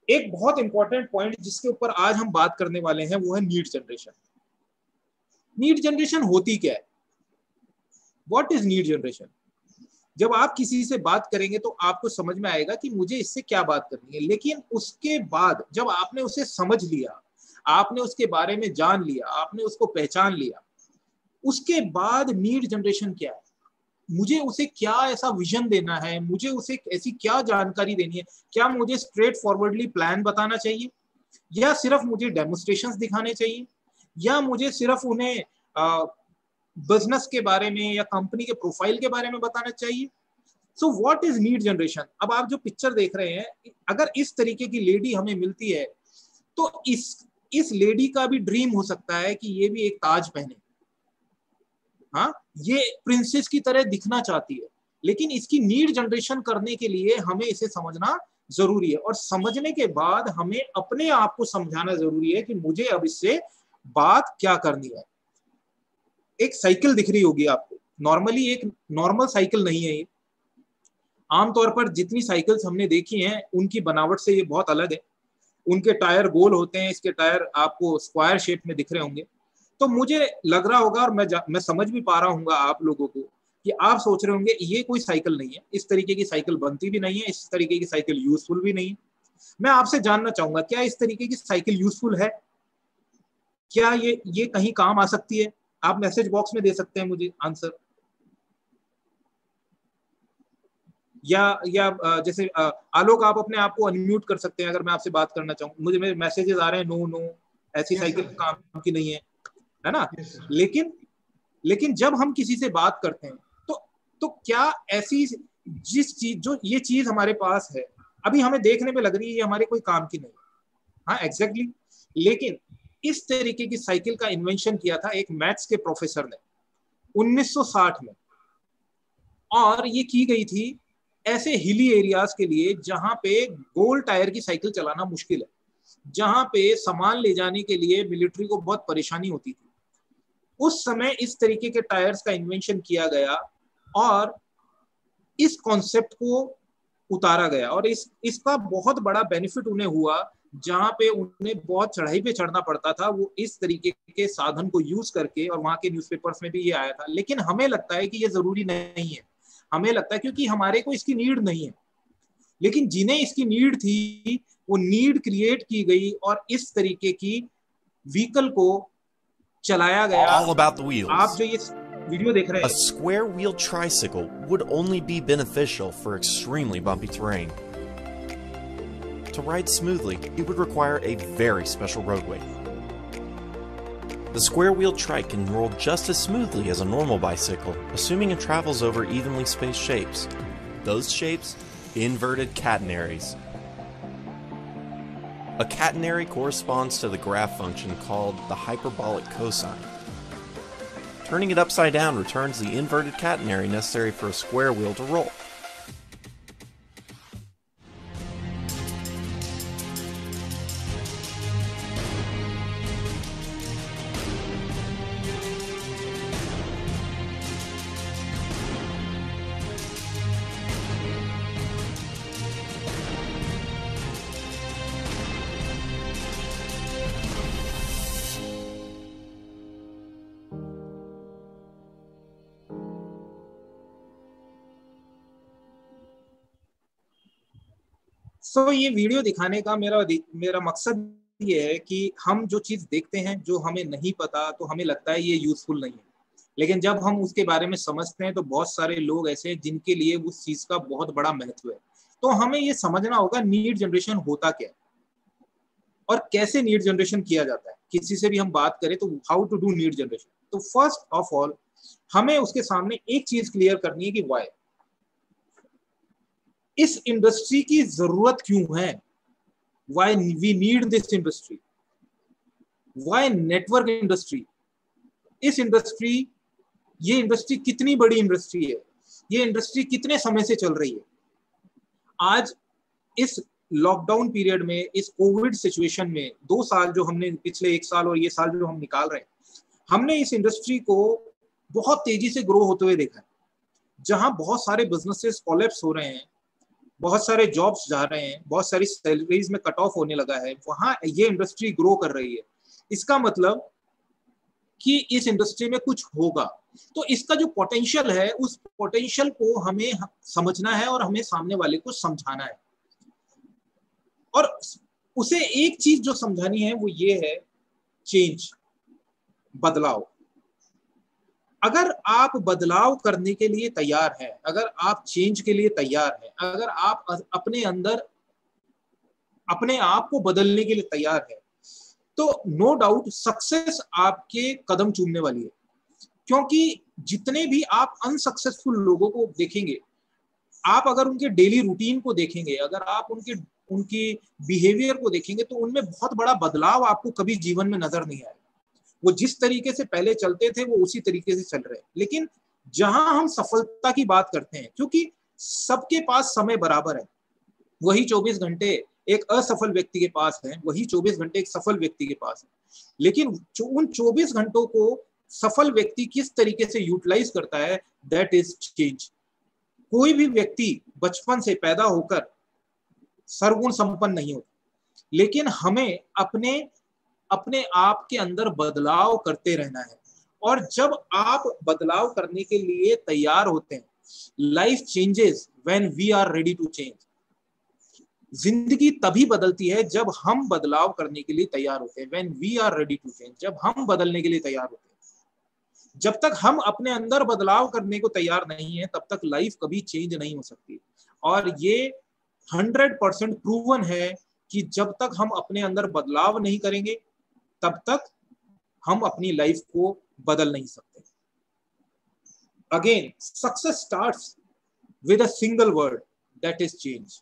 एक बहुत इंपॉर्टेंट पॉइंट जिसके ऊपर आज हम बात करने वाले हैं वो है नीड जनरेशन। नीड जनरेशन होती क्या है? What is need generation? जब आप किसी से बात करेंगे तो आपको समझ में आएगा कि मुझे इससे क्या बात करनी है, लेकिन उसके बाद जब आपने उसे समझ लिया, आपने उसके बारे में जान लिया, आपने उसको पहचान लिया, उसके बाद नीड जनरेशन क्या है? मुझे उसे क्या ऐसा विजन देना है, मुझे उसे ऐसी क्या जानकारी देनी है? क्या मुझे स्ट्रेट फॉरवर्डली प्लान बताना चाहिए, या सिर्फ मुझे डेमोन्स्ट्रेशंस दिखाने चाहिए, या मुझे सिर्फ उन्हें बिजनेस के बारे में या कंपनी के प्रोफाइल के बारे में बताना चाहिए? So what is need generation? अब आप जो पिक्चर देख रहे हैं, अगर इस तरीके की लेडी हमें मिलती है तो इस लेडी का भी ड्रीम हो सकता है कि ये भी एक ताज पहने, हाँ, ये प्रिंसेस की तरह दिखना चाहती है, लेकिन इसकी नीड जनरेशन करने के लिए हमें इसे समझना जरूरी है, और समझने के बाद हमें अपने आप को समझाना जरूरी है कि मुझे अब इससे बात क्या करनी है। एक साइकिल दिख रही होगी आपको, नॉर्मली एक नॉर्मल साइकिल नहीं है ये। आमतौर पर जितनी साइकिल्स हमने देखी हैं उनकी बनावट से ये बहुत अलग है। उनके टायर गोल होते हैं, इसके टायर आपको स्क्वायर शेप में दिख रहे होंगे। तो मुझे लग रहा होगा, और मैं समझ भी पा रहा हूँ आप लोगों को, कि आप सोच रहे होंगे ये कोई साइकिल नहीं है, इस तरीके की साइकिल बनती भी नहीं है, इस तरीके की साइकिल यूजफुल भी नहीं है। मैं आपसे जानना चाहूंगा, क्या इस तरीके की साइकिल यूजफुल है? क्या ये कहीं काम आ सकती है? आप मैसेज बॉक्स में दे सकते हैं मुझे आंसर, या जैसे आलोक आप अपने आप को अनम्यूट कर सकते हैं अगर मैं आपसे बात करना चाहूँ। मुझे मेरे मैसेजेस आ रहे हैं, नो नो, ऐसी साइकिल काम की नहीं है ना? लेकिन जब हम किसी से बात करते हैं तो क्या ऐसी जिस चीज, जो ये चीज हमारे पास है अभी हमें देखने में लग रही है ये हमारे कोई काम की नहीं, हाँ एग्जैक्टली, लेकिन इस तरीके की साइकिल का इन्वेंशन किया था एक मैथ्स के प्रोफेसर ने 1960 में, और ये की गई थी ऐसे हिली एरियाज के लिए जहां पे गोल टायर की साइकिल चलाना मुश्किल है, जहां पे सामान ले जाने के लिए मिलिट्री को बहुत परेशानी होती थी। उस समय इस तरीके के टायर्स का इन्वेंशन किया गया और इस कॉन्सेप्ट को उतारा गया, और इसका बहुत बड़ा बेनिफिट उन्हें हुआ। जहां पे उन्हें बहुत चढ़ाई पे चढ़ना पड़ता था, वो इस तरीके के साधन को यूज करके, और वहां के न्यूज़पेपर्स में भी ये आया था। लेकिन हमें लगता है कि ये जरूरी नहीं है, हमें लगता है क्योंकि हमारे को इसकी नीड नहीं है, लेकिन जिन्हें इसकी नीड थी वो नीड क्रिएट की गई और इस तरीके की व्हीकल को चलाया गया। All about the wheels. आप जो ये वीडियो देख रहे A हैं, square wheel tricycle would only be beneficial for extremely bumpy terrain. To ride smoothly, it would require a very special roadway. The square wheel trike can roll just as smoothly as a normal bicycle, assuming it travels over evenly spaced shapes. Those shapes, inverted catenaries. A catenary corresponds to the graph function called the hyperbolic cosine. Turning it upside down returns the inverted catenary necessary for a square wheel to roll. सो ये वीडियो दिखाने का मेरा मकसद ये है कि हम जो चीज देखते हैं, जो हमें नहीं पता, तो हमें लगता है ये यूजफुल नहीं है, लेकिन जब हम उसके बारे में समझते हैं तो बहुत सारे लोग ऐसे हैं जिनके लिए उस चीज का बहुत बड़ा महत्व है। तो हमें ये समझना होगा नीड जनरेशन होता क्या है और कैसे नीड जनरेशन किया जाता है। किसी से भी हम बात करें तो how to do need generation, तो फर्स्ट ऑफ ऑल हमें उसके सामने एक चीज क्लियर करनी है कि व्हाई, इस इंडस्ट्री की जरूरत क्यों है, why we need this industry, why network industry, इस इंडस्ट्री, ये इंडस्ट्री कितनी बड़ी इंडस्ट्री है, ये इंडस्ट्री कितने समय से चल रही है। आज इस लॉकडाउन पीरियड में, इस कोविड सिचुएशन में 2 साल जो हमने, पिछले 1 साल और ये साल जो हम निकाल रहे हैं, हमने इस इंडस्ट्री को बहुत तेजी से ग्रो होते हुए देखा है। जहां बहुत सारे बिजनेसेस कोलैप्स हो रहे हैं, बहुत सारे जॉब्स जा रहे हैं, बहुत सारी सैलरीज में कट ऑफ होने लगा है, वहां ये इंडस्ट्री ग्रो कर रही है, इसका मतलब कि इस इंडस्ट्री में कुछ होगा। तो इसका जो पोटेंशियल है, उस पोटेंशियल को हमें समझना है और हमें सामने वाले को समझाना है। और उसे एक चीज जो समझानी है वो ये है, चेंज, बदलाव। अगर आप बदलाव करने के लिए तैयार हैं, अगर आप चेंज के लिए तैयार हैं, अगर आप अपने अंदर अपने आप को बदलने के लिए तैयार हैं, तो नो डाउट सक्सेस आपके कदम चूमने वाली है। क्योंकि जितने भी आप अनसक्सेसफुल लोगों को देखेंगे, आप अगर उनके डेली रूटीन को देखेंगे, अगर आप उनकी बिहेवियर को देखेंगे, तो उनमें बहुत बड़ा बदलाव आपको कभी जीवन में नजर नहीं आएगा। वो जिस तरीके से पहले चलते थे वो उसी तरीके से चल रहे हैं। लेकिन जहां हम सफलता की बात करते हैं, क्योंकि सबके पास समय बराबर है, वही 24 घंटे एक असफल व्यक्ति के पास है, वही 24 घंटे एक सफल व्यक्ति के पास है। लेकिन उन 24 घंटों को सफल व्यक्ति किस तरीके से यूटिलाइज करता है, दैट इज चेंज। कोई भी व्यक्ति बचपन से पैदा होकर सर्वगुण संपन्न नहीं होता, लेकिन हमें अपने आप के अंदर बदलाव करते रहना है। और जब आप बदलाव करने के लिए तैयार होते हैं, life changes when we are ready to change. जिंदगी तभी बदलती है जब हम बदलाव करने के लिए तैयार होते हैं, when we are ready to change, जब हम बदलने के लिए तैयार होते हैं। जब तक हम अपने अंदर बदलाव करने को तैयार नहीं है, तब तक लाइफ कभी चेंज नहीं हो सकती। और ये 100% प्रूवन है कि जब तक हम अपने अंदर बदलाव नहीं करेंगे, तब तक हम अपनी लाइफ को बदल नहीं सकते। Again, success starts with a single word, that is change.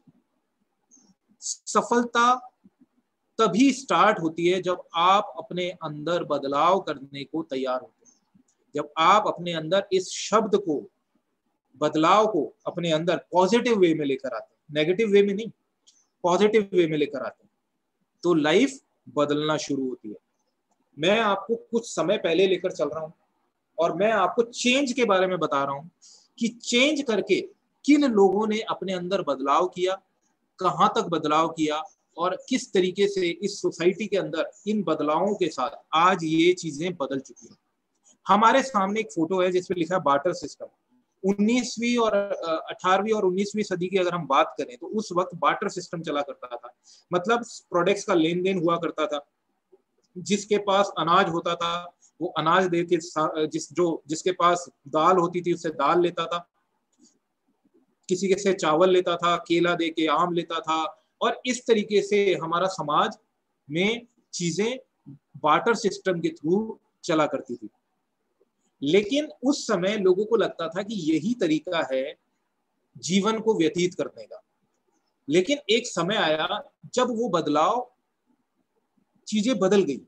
सफलता तभी स्टार्ट होती है जब आप अपने अंदर बदलाव करने को तैयार होते हैं, जब आप अपने अंदर इस शब्द को, बदलाव को अपने अंदर पॉजिटिव वे में लेकर आते हैं, नेगेटिव वे में नहीं, पॉजिटिव वे में लेकर आते हैं, तो लाइफ बदलना शुरू होती है। मैं आपको कुछ समय पहले लेकर चल रहा हूं और मैं आपको चेंज के बारे में बता रहा हूं कि चेंज करके किन लोगों ने अपने अंदर बदलाव किया, कहां तक बदलाव किया, और किस तरीके से इस सोसाइटी के अंदर इन बदलावों के साथ आज ये चीजें बदल चुकी हैं। हमारे सामने एक फोटो है जिसमें लिखा है बार्टर सिस्टम। 19वीं और 18वीं और 19वीं सदी की अगर हम बात करें तो उस वक्त बार्टर सिस्टम चला करता था। मतलब प्रोडक्ट्स का लेन देन हुआ करता था। जिसके पास अनाज होता था वो अनाज दे के, जिसके पास दाल होती थी उससे दाल लेता था, किसी के से चावल लेता था, केला दे के आम लेता था। और इस तरीके से हमारा समाज में चीजें बार्टर सिस्टम के थ्रू चला करती थी। लेकिन उस समय लोगों को लगता था कि यही तरीका है जीवन को व्यतीत करने का। लेकिन एक समय आया जब वो बदलाव, चीजें बदल गई।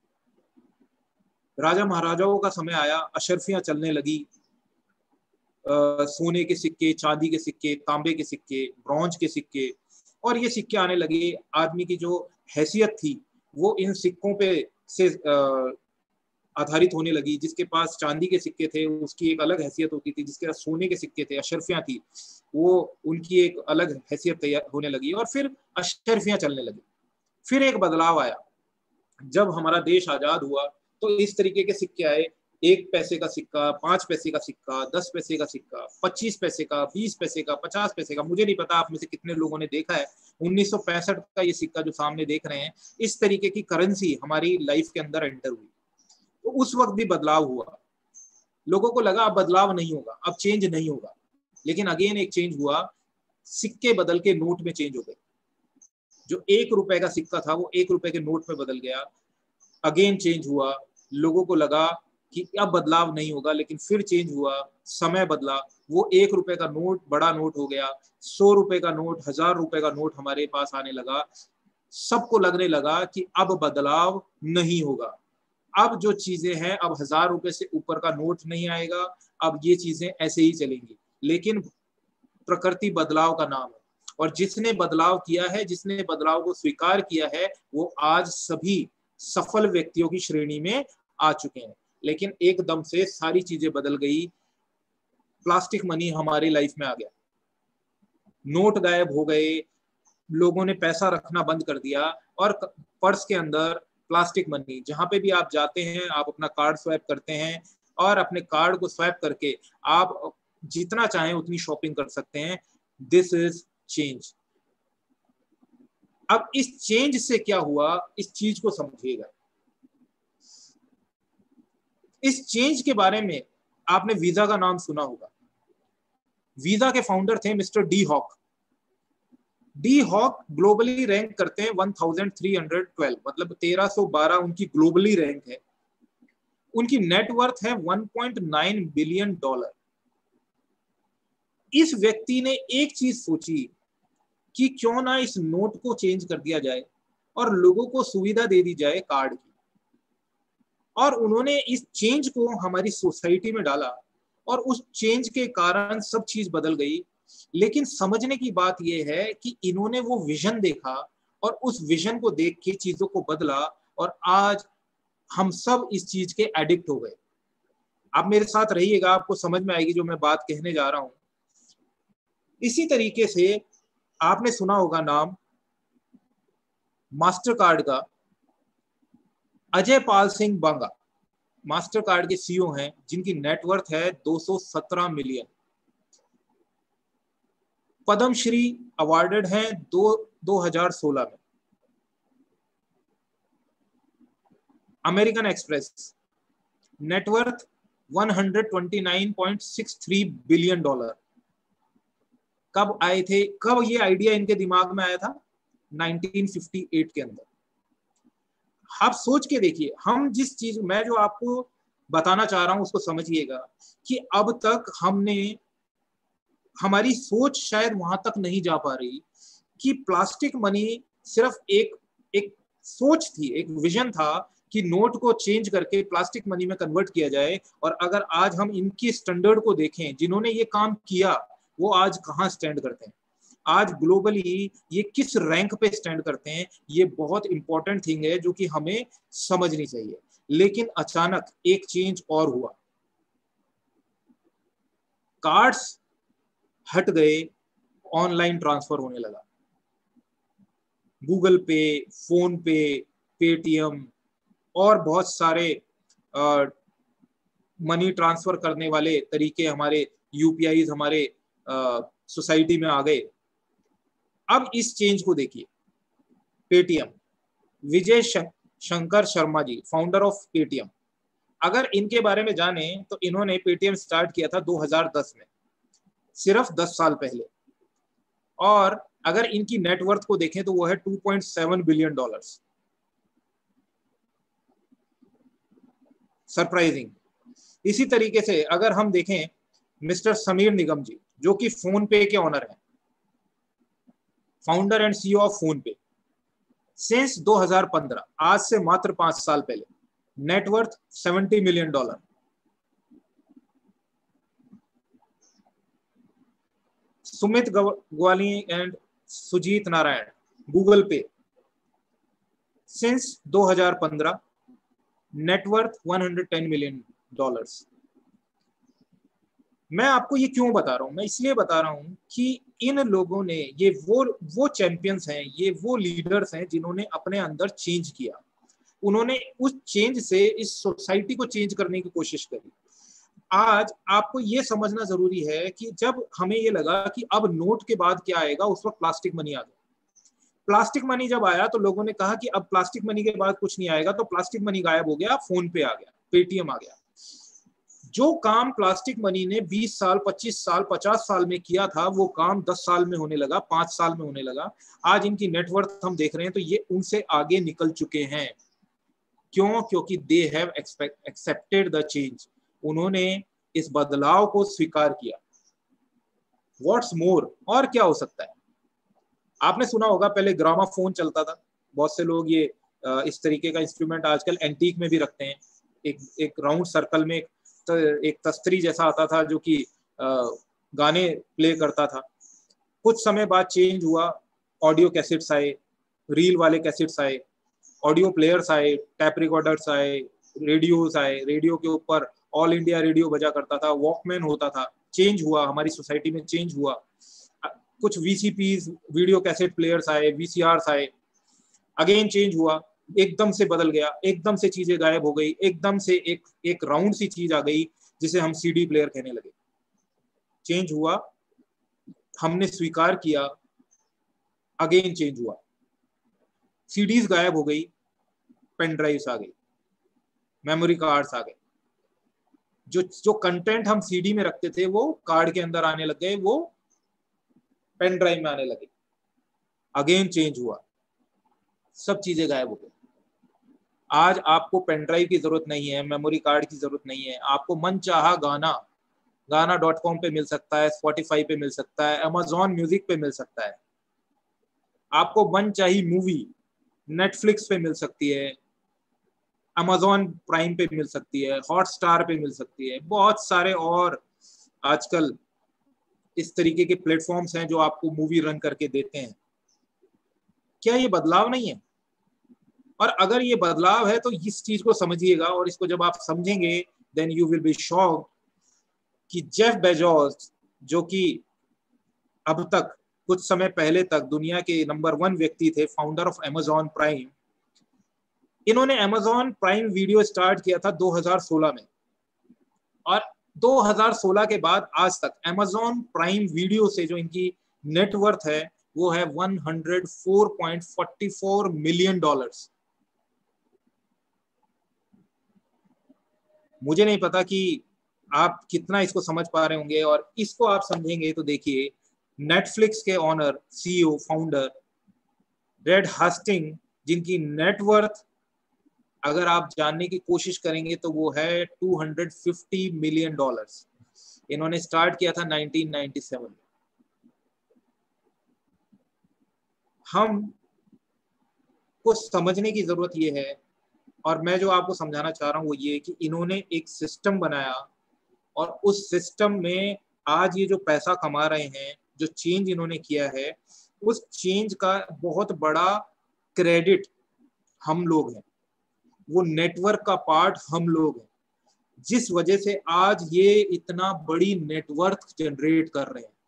राजा महाराजाओं का समय आया, अशर्फियां चलने लगी, सोने के सिक्के, चांदी के सिक्के, तांबे के सिक्के, ब्रॉन्ज के सिक्के, और ये सिक्के आने लगे। आदमी की जो हैसियत थी वो इन सिक्कों पे से आधारित होने लगी। जिसके पास चांदी के सिक्के थे उसकी एक अलग हैसियत होती थी, जिसके पास सोने के सिक्के थे, अशर्फियां थी, वो उनकी एक अलग हैसियत तैयार होने लगी। और फिर अशर्फियां चलने लगी। फिर एक बदलाव आया जब हमारा देश आजाद हुआ, तो इस तरीके के सिक्के आए। 1 पैसे का सिक्का, 5 पैसे का सिक्का, 10 पैसे का सिक्का, 25 पैसे का, 20 पैसे का, 50 पैसे का। मुझे नहीं पता आप में से कितने लोगों ने देखा है 1965 का ये सिक्का जो सामने देख रहे हैं। इस तरीके की करेंसी हमारी लाइफ के अंदर एंटर हुई। तो उस वक्त भी बदलाव हुआ। लोगों को लगा अब बदलाव नहीं होगा, अब चेंज नहीं होगा। लेकिन अगेन एक चेंज हुआ, सिक्के बदल के नोट में चेंज हो गए। जो 1 रुपए का सिक्का था वो 1 रुपए के नोट में बदल गया। अगेन चेंज हुआ। लोगों को लगा कि अब बदलाव नहीं होगा, लेकिन फिर चेंज हुआ, समय बदला। वो 1 रुपए का नोट बड़ा नोट हो गया, 100 रुपए का नोट, 1000 रुपए का नोट हमारे पास आने लगा। सबको लगने लगा कि अब बदलाव नहीं होगा। अब जो चीजें हैं, अब 1000 रुपए से ऊपर का नोट नहीं आएगा, अब ये चीजें ऐसे ही चलेंगी। लेकिन प्रकृति बदलाव का नाम है, और जिसने बदलाव किया है, जिसने बदलाव को स्वीकार किया है, वो आज सभी सफल व्यक्तियों की श्रेणी में आ चुके हैं। लेकिन एकदम से सारी चीजें बदल गई। प्लास्टिक मनी हमारी लाइफ में आ गया। नोट गायब हो गए, लोगों ने पैसा रखना बंद कर दिया और पर्स के अंदर प्लास्टिक मनी, जहां पे भी आप जाते हैं आप अपना कार्ड स्वैप करते हैं और अपने कार्ड को स्वैप करके आप जितना चाहें उतनी शॉपिंग कर सकते हैं। This is change. अब इस चेंज से क्या हुआ, इस चीज को समझिएगा। इस चेंज के बारे में आपने वीजा का नाम सुना होगा। वीजा के फाउंडर थे mister Dee Hock. Dee Hock globally rank करते हैं 1312, मतलब 1312 उनकी ग्लोबली रैंक है। उनकी नेटवर्थ है $1.9 बिलियन। इस व्यक्ति ने एक चीज सोची कि क्यों ना इस नोट को चेंज कर दिया जाए और लोगों को सुविधा दे दी जाए कार्ड की। और उन्होंने इस चेंज को हमारी सोसाइटी में डाला और उस चेंज के कारण सब चीज बदल गई। लेकिन समझने की बात यह है कि इन्होंने वो विजन देखा और उस विजन को देख के चीजों को बदला और आज हम सब इस चीज के एडिक्ट हो गए। आप मेरे साथ रहिएगा, आपको समझ में आएगी जो मैं बात कहने जा रहा हूं। इसी तरीके से आपने सुना होगा नाम मास्टर कार्ड का, अजय पाल सिंह बांगा मास्टर कार्ड के सीईओ हैं, जिनकी नेटवर्थ है 217 मिलियन। पद्मश्री अवार्डेड हैं 2016 में। American Express net worth $129.63 billion. कब आए थे, कब ये आइडिया इनके दिमाग में आया था? 1958 के अंदर। आप सोच के देखिए, हम जिस चीज, मैं जो आपको बताना चाह रहा हूं उसको समझिएगा कि अब तक हमारी सोच शायद वहां तक नहीं जा पा रही कि प्लास्टिक मनी सिर्फ एक सोच थी, एक विजन था कि नोट को चेंज करके प्लास्टिक मनी में कन्वर्ट किया जाए। और अगर आज हम इनकी स्टैंडर्ड को देखें, जिन्होंने ये काम किया वो आज कहाँ स्टैंड करते हैं, आज ग्लोबली ये किस रैंक पे स्टैंड करते हैं, ये बहुत इंपॉर्टेंट थिंग है जो कि हमें समझनी चाहिए। लेकिन अचानक एक चेंज और हुआ, कार्ड्स हट गए, ऑनलाइन ट्रांसफर होने लगा। गूगल पे, फोन पे, पेटीएम और बहुत सारे मनी ट्रांसफर करने वाले तरीके हमारे यूपीआई हमारे सोसाइटी में आ गए। अब इस चेंज को देखिए, Paytm, Vijay Shankar Sharma ji founder of Paytm, अगर इनके बारे में जाने तो इन्होंने पेटीएम स्टार्ट किया था 2010 में, सिर्फ 10 साल पहले। और अगर इनकी नेटवर्थ को देखें तो वो है $2.7 बिलियन। सरप्राइजिंग। इसी तरीके से अगर हम देखें मिस्टर समीर निगम जी, जो कि फोन पे के ऑनर हैं, founder and CEO of PhonePe, since 2015, आज से मात्र 5 साल पहले, net worth $70 million. Sumit Gwali and Sujit Narayan, Google Pay, since 2015, net worth $110 million. मैं आपको ये क्यों बता रहा हूं? मैं इसलिए बता रहा हूं कि इन लोगों ने, ये वो चैंपियंस हैं, ये वो लीडर्स हैं जिन्होंने अपने अंदर चेंज किया। उन्होंने उस चेंज से इस सोसाइटी को चेंज करने की कोशिश करी। आज आपको ये समझना जरूरी है कि जब हमें ये लगा कि अब नोट के बाद क्या आएगा, उस वक्त प्लास्टिक मनी आ गया। प्लास्टिक मनी जब आया तो लोगों ने कहा कि अब प्लास्टिक मनी के बाद कुछ नहीं आएगा, तो प्लास्टिक मनी गायब हो गया, फोन पे आ गया, पेटीएम आ गया। जो काम प्लास्टिक मनी ने 20 साल, 25 साल, 50 साल में किया था, वो काम 10 साल में होने लगा, 5 साल में होने लगा। आज इनकी नेटवर्थ हम देख रहे हैं तो ये उनसे आगे निकल चुके हैं। क्यों? क्योंकि they have accepted the change. उन्होंने इस बदलाव को स्वीकार किया। व्हाट्स मोर, और क्या हो सकता है? आपने सुना होगा पहले ग्रामाफोन चलता था। बहुत से लोग ये इस तरीके का इंस्ट्रूमेंट आजकल एंटीक में भी रखते हैं। एक राउंड सर्कल में एक तस्तरी जैसा आता था जो कि गाने प्ले करता था। कुछ समय बाद चेंज हुआ, ऑडियो कैसेट्स आए, रील वाले कैसेट्स आए, ऑडियो प्लेयर्स आए, टैप रिकॉर्डर्स आए, रेडियोस आए, रेडियो के ऊपर ऑल इंडिया रेडियो बजा करता था, वॉकमैन होता था। चेंज हुआ, हमारी सोसाइटी में चेंज हुआ। कुछ VCPs, वीडियो कैसेट प्लेयर्स आए, VCRs आए, अगेन चेंज हुआ, एकदम से बदल गया, एकदम से चीजें गायब हो गई, एकदम से एक राउंड सी चीज आ गई जिसे हम CD प्लेयर कहने लगे। चेंज हुआ, हमने स्वीकार किया, अगेन चेंज हुआ, CDs गायब हो गई, पेन ड्राइव्स आ गई, मेमोरी कार्ड्स आ गए, जो कंटेंट हम CD में रखते थे वो कार्ड के अंदर आने लग गए, वो पेन ड्राइव में आने लगे, अगेन चेंज हुआ, सब चीजें गायब हो गई। आज आपको पेन ड्राइव की जरूरत नहीं है, मेमोरी कार्ड की जरूरत नहीं है, आपको मनचाहा गाना गाना.com पे मिल सकता है, Spotify पे मिल सकता है, Amazon म्यूजिक पे मिल सकता है, आपको मनचाही मूवी Netflix पे मिल सकती है, Amazon प्राइम पे मिल सकती है, हॉटस्टार पे मिल सकती है, बहुत सारे और आजकल इस तरीके के प्लेटफॉर्म्स हैं जो आपको मूवी रन करके देते हैं। क्या ये बदलाव नहीं है? और अगर ये बदलाव है तो इस चीज को समझिएगा, और इसको जब आप समझेंगे then you will be shocked कि जेफ बेजोस, जो कि अब तक कुछ समय पहले तक दुनिया के नंबर 1 व्यक्ति थे, फाउंडर ऑफ Amazon प्राइम, इन्होंने Amazon प्राइम वीडियो स्टार्ट किया था 2016 में, और 2016 के बाद आज तक Amazon प्राइम वीडियो से जो इनकी नेटवर्थ है वो है $104.44 मिलियन। मुझे नहीं पता कि आप कितना इसको समझ पा रहे होंगे, और इसको आप समझेंगे तो देखिए, नेटफ्लिक्स के owner, CEO, founder Reed Hastings, जिनकी नेटवर्थ अगर आप जानने की कोशिश करेंगे तो वो है $250 मिलियन। इन्होंने स्टार्ट किया था 1997 में। हम को समझने की जरूरत ये है, और मैं जो आपको समझाना चाह रहा हूँ वो ये कि इन्होंने एक सिस्टम बनाया, और उस सिस्टम में आज ये जो पैसा कमा रहे हैं, जो चेंज इन्होंने किया है, उस चेंज का बहुत बड़ा क्रेडिट हम लोग हैं, वो नेटवर्क का पार्ट हम लोग हैं, जिस वजह से आज ये इतना बड़ी नेटवर्क जनरेट कर रहे हैं।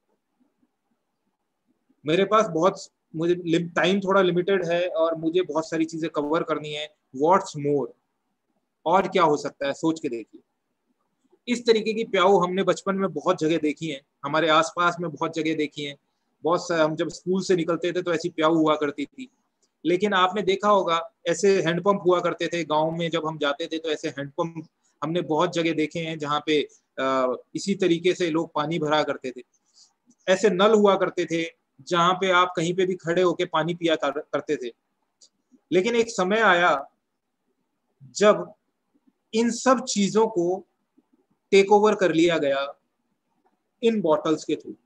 मेरे पास मुझे टाइम थोड़ा लिमिटेड है और मुझे बहुत सारी चीजें कवर करनी है। व्हाट्स मोर, और क्या हो सकता है, सोच के देखिए। इस तरीके की प्याऊ हमने बचपन में बहुत जगह देखी है, हमारे आसपास में बहुत जगह देखी है, हम जब स्कूल से निकलते थे तो ऐसी प्याऊ हुआ करती थी। लेकिन आपने देखा होगा ऐसे हैंडपंप हुआ करते थे गाँव में, जब हम जाते थे तो ऐसे हैंडपंप हमने बहुत जगह देखे हैं जहाँ पे इसी तरीके से लोग पानी भरा करते थे। ऐसे नल हुआ करते थे जहाँ पे आप कहीं पे भी खड़े होके पानी पिया करते थे। लेकिन एक समय आया जब इन सब चीजों को टेक ओवर कर लिया गया इन बॉटल्स के थ्रू।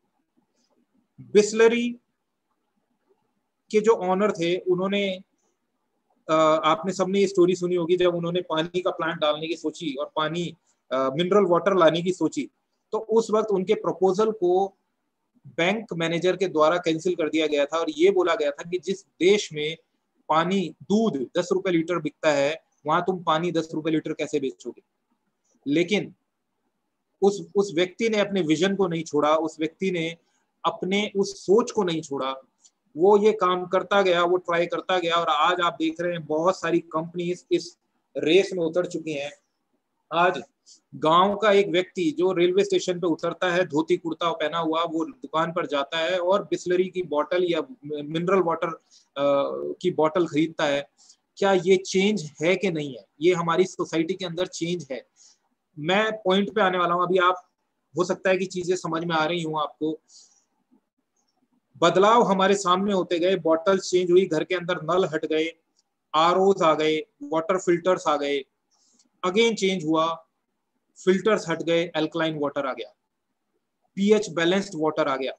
बिस्लरी के जो ऑनर थे उन्होंने, आपने सबने ये स्टोरी सुनी होगी, जब उन्होंने पानी का प्लांट डालने की सोची और पानी मिनरल वाटर लाने की सोची, तो उस वक्त उनके प्रपोजल को बैंक मैनेजर के द्वारा कैंसिल कर दिया गया था, और ये बोला गया था कि जिस देश में पानी, दूध 10 रुपए लीटर बिकता है, वहां तुम पानी 10 रुपए लीटर कैसे बेचोगे। लेकिन उस व्यक्ति ने अपने विजन को नहीं छोड़ा, उस व्यक्ति ने अपने उस सोच को नहीं छोड़ा, वो ये काम करता गया, वो ट्राई करता गया, और आज आप देख रहे हैं बहुत सारी कंपनीज इस रेस में उतर चुकी हैं। आज गांव का एक व्यक्ति जो रेलवे स्टेशन पे उतरता है, धोती कुर्ता पहना हुआ, वो दुकान पर जाता है और बिस्लरी की बोतल या मिनरल वाटर की बोतल खरीदता है। क्या ये चेंज है कि नहीं है? ये हमारी सोसाइटी के अंदर चेंज है। मैं पॉइंट पे आने वाला हूं, अभी आप, हो सकता है कि चीजें समझ में आ रही हूं आपको। बदलाव हमारे सामने होते गए, बॉटल्स चेंज हुई, घर के अंदर नल हट गए, आरओज आ गए, वाटर फिल्टर्स आ गए, अगेन चेंज हुआ, फिल्टर्स हट गए, एल्कलाइन वाटर आ गया, पीएच बैलेंस्ड वाटर आ गया।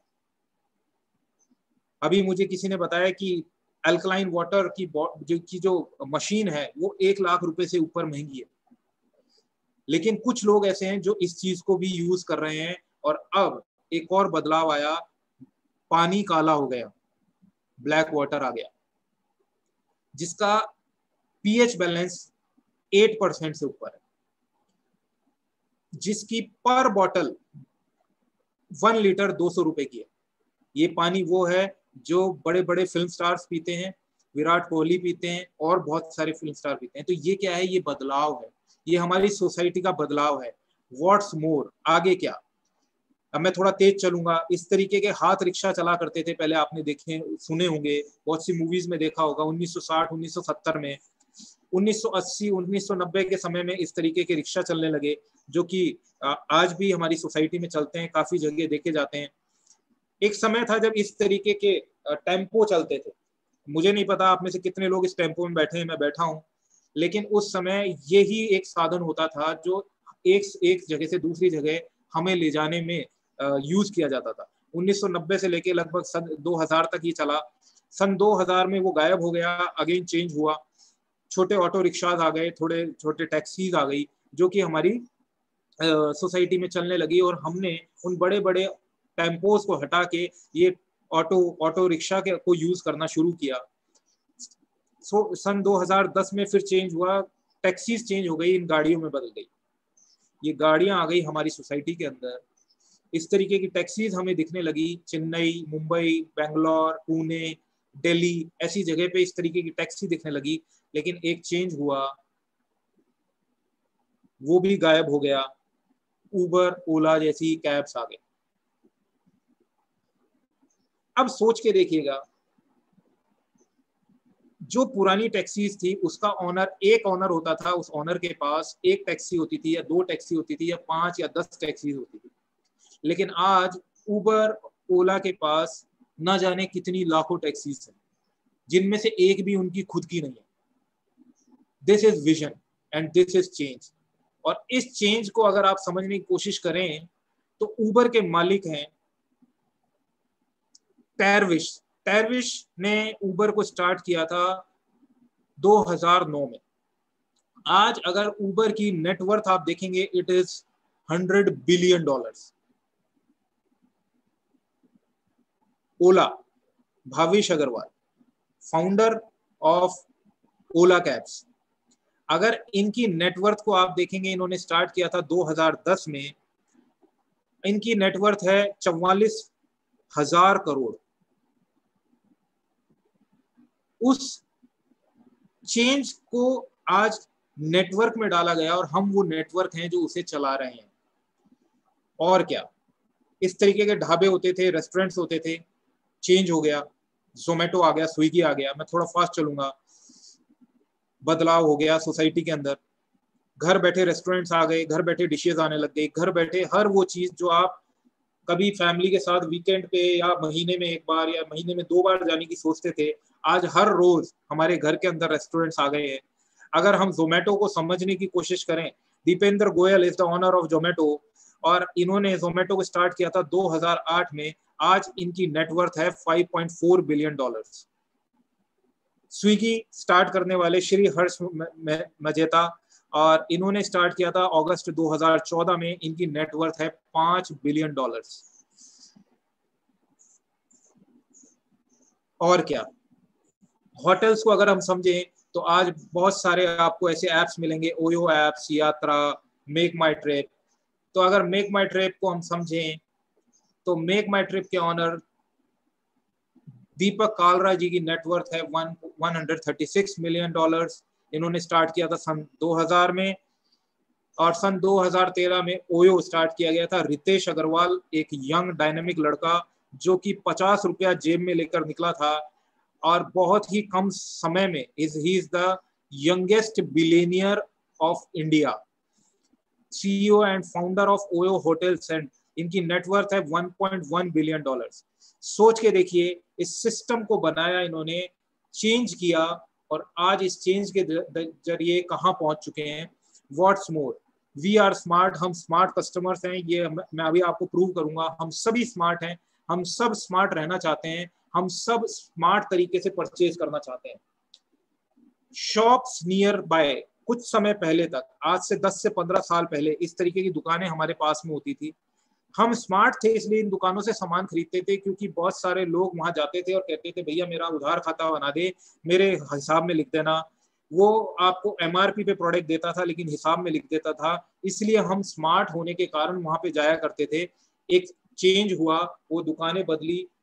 अभी मुझे किसी ने बताया कि एल्कलाइन वाटर की जो मशीन है वो 1 लाख रुपए से ऊपर महंगी है। लेकिन कुछ लोग ऐसे हैं जो इस चीज को भी यूज कर रहे हैं। और अब एक और बदलाव आया, पानी काला हो गया, ब्लैक वाटर आ गया, जिसका पीएच बैलेंस 8% से ऊपर है, जिसकी पर बॉटल 1 लीटर 200 रुपए की है। ये पानी वो है जो बड़े बड़े फिल्म स्टार्स पीते हैं, विराट कोहली पीते हैं और बहुत सारे फिल्म स्टार पीते हैं। तो ये क्या है? ये बदलाव है, ये हमारी सोसाइटी का बदलाव है। व्हाट्स मोर, आगे क्या? अब मैं थोड़ा तेज चलूंगा। इस तरीके के हाथ रिक्शा चला करते थे पहले, आपने देखे सुने होंगे, बहुत सी मूवीज में देखा होगा। 1960 1970 में, 1980 1990 के समय में इस तरीके के रिक्शा चलने लगे, जो कि आज भी हमारी सोसाइटी में चलते हैं, काफी जगह देखे जाते हैं। एक समय था जब इस तरीके के टेम्पो चलते थे। मुझे नहीं पता आप में से कितने लोग इस टेम्पो में बैठे हैं, मैं बैठा हूं, लेकिन उस समय यही एक साधन होता था जो एक जगह से दूसरी जगह हमें ले जाने में यूज किया जाता था। 1990 से लेके लगभग सन 2000 तक ही चला। सन 2000 में वो गायब हो गया, अगेन चेंज हुआ। छोटे ऑटो रिक्शाज आ गए, थोड़े छोटे टैक्सीज आ गई, जो कि हमारी सोसाइटी में चलने लगी, और हमने उन बड़े बड़े टेम्पोज को हटा के ये ऑटो रिक्शा को यूज करना शुरू किया। सन 2010 में फिर चेंज हुआ, टैक्सीज चेंज हो गई, इन गाड़ियों में बदल गई। ये गाड़ियां आ गई हमारी सोसाइटी के अंदर। इस तरीके की टैक्सीज हमें दिखने लगी। चेन्नई, मुंबई, बेंगलोर, पुणे, दिल्ली, ऐसी जगह पे इस तरीके की टैक्सी दिखने लगी। लेकिन एक चेंज हुआ, वो भी गायब हो गया। उबर, ओला जैसी कैब्स आ गए। अब सोच के देखिएगा, जो पुरानी टैक्सीज थी उसका एक ऑनर होता था, उस ऑनर के पास एक टैक्सी होती थी या 2 टैक्सी होती थी या 5 या 10 टैक्सीज होती थी। लेकिन आज उबर, ओला के पास ना जाने कितनी लाखों टैक्सीज हैं, जिनमें से एक भी उनकी खुद की नहीं है। This is vision and this is change. और इस चेंज को अगर आप समझने की कोशिश करें तो उबर के मालिक हैं टैरविश ने उबर को स्टार्ट किया था 2009 में। आज अगर उबर की नेटवर्थ आप देखेंगे, it is $100 billion. Ola, Bhavish Aggarwal, founder of Ola cabs, अगर इनकी नेटवर्थ को आप देखेंगे, इन्होंने स्टार्ट किया था 2010 में, इनकी नेटवर्थ है 44,000 करोड़। उस चेंज को आज नेटवर्क में डाला गया और हम वो नेटवर्क हैं जो उसे चला रहे हैं। और क्या, इस तरीके के ढाबे होते थे, रेस्टोरेंट्स होते थे, चेंज हो गया, जोमेटो आ गया, स्विगी आ गया। मैं थोड़ा फास्ट चलूंगा। बदलाव हो गया सोसाइटी के अंदर, घर बैठे रेस्टोरेंट्स आ गए, घर बैठे डिशेज आने लग गई, घर बैठे हर वो चीज जो आप कभी फैमिली के साथ वीकेंड पे या महीने में एक बार या महीने में 2 बार जाने की सोचते थे, आज हर रोज हमारे घर के अंदर रेस्टोरेंट्स आ गए हैं। अगर हम जोमेटो को समझने की कोशिश करें, Deepinder Goyal is the owner of Zomato, और इन्होंने जोमेटो को स्टार्ट किया था 2008 में। आज इनकी नेटवर्थ है $5.4 बिलियन। स्विगी स्टार्ट करने वाले श्री हर्ष मजेता, और इन्होंने स्टार्ट किया था अगस्त 2014 में। इनकी नेटवर्थ है $5 बिलियन। और क्या, होटल्स को अगर हम समझें तो आज बहुत सारे आपको ऐसे एप्स मिलेंगे, Oyo apps, Yatra, Make My Trip. तो अगर मेक माई ट्रिप को हम समझें तो मेक माई ट्रिप के ऑनर दीपक कालरा जी की नेटवर्थ है $136 मिलियन। इन्होंने स्टार्ट किया था सन 2000 में, और सन 2013 में ओयो स्टार्ट किया गया था। रितेश अग्रवाल, एक यंग डायनेमिक लड़का जो कि ₹50 जेब में लेकर निकला था, और बहुत ही कम समय में ही is the youngest billionaire of India, CEO and founder of Oyo hotels, and इनकी नेटवर्थ है $1.1 बिलियन। सोच के देखिए, इस सिस्टम को बनाया इन्होंने, चेंज किया, और आज इस चेंज के जरिए कहाँ पहुंच चुके हैं। What's more, we are smart, हम स्मार्ट कस्टमर्स हैं। ये मैं अभी आपको प्रूव करूंगा। हम सभी स्मार्ट हैं, हम सब स्मार्ट रहना चाहते हैं, हम सब स्मार्ट तरीके से परचेज करना चाहते हैं। शॉप्स नियर बाय, कुछ समय पहले तक, आज से 10 से 15 साल पहले, इस तरीके की दुकानें हमारे पास में होती थी। हम स्मार्ट थे इसलिए इन दुकानों से सामान खरीदते थे, क्योंकि बहुत सारे लोग वहां जाते थे और कहते थे भैया मेरा उधार खाता बना दे, मेरे हिसाब में लिख देना। वो आपको MRP पे प्रोडक्ट देता था लेकिन हिसाब में लिख देता था। इसलिए हम स्मार्ट होने के कारण वहां पे जाया करते थे। एक चेंज हुआ, वो दुकानें बदली,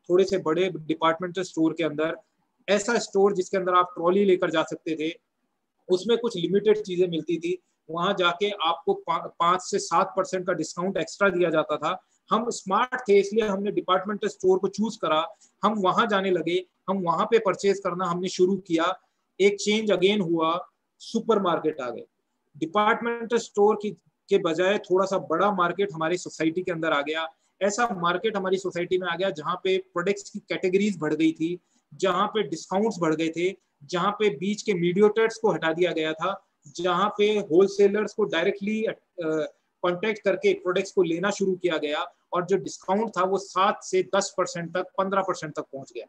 थोड़े से बड़े डिपार्टमेंटल स्टोर के अंदर, ऐसा स्टोर जिसके अंदर आप ट्रॉली लेकर जा सकते थे, उसमें कुछ लिमिटेड चीजें मिलती थी, वहां जाके आपको 5 से 7% का डिस्काउंट एक्स्ट्रा दिया जाता था। हम स्मार्ट थे इसलिए हमने डिपार्टमेंटल स्टोर को चूज करा, हम वहां जाने लगे, हम वहां पे परचेज करना हमने शुरू किया। एक चेंज अगेन हुआ, सुपरमार्केट आ गए। डिपार्टमेंटल स्टोर के बजाय थोड़ा सा बड़ा मार्केट हमारी सोसाइटी के अंदर आ गया। ऐसा मार्केट हमारी सोसाइटी में आ गया जहां पे प्रोडक्ट्स की कैटेगरीज बढ़ गई थी, जहां पे डिस्काउंट्स बढ़ गए थे, जहां पे बीच के मीडिएटर्स को हटा दिया गया था, जहां पे होलसेलर्स को डायरेक्टली कांटेक्ट करके प्रोडक्ट्स को लेना शुरू किया गया, और जो डिस्काउंट था वो 7 से 10% तक, 15% तक पहुंच गया।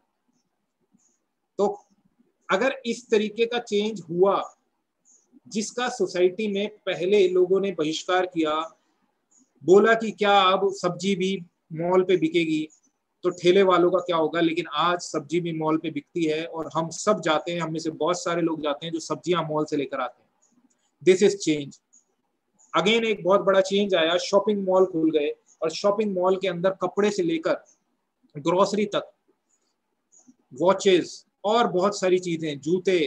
तो अगर इस तरीके का चेंज हुआ जिसका सोसाइटी में पहले लोगों ने बहिष्कार किया, बोला कि क्या अब सब्जी भी मॉल पे बिकेगी तो ठेले वालों का क्या होगा, लेकिन आज सब्जी भी मॉल पे बिकती है और हम सब जाते हैं, हम में से बहुत सारे लोग जाते हैं जो सब्जियां मॉल से लेकर आते हैं। This is change. अगेन एक बहुत बड़ा चेंज आया, शॉपिंग मॉल खुल गए और शॉपिंग मॉल के अंदर कपड़े से लेकर ग्रोसरी तक, वॉचेस और बहुत सारी चीजें, जूते,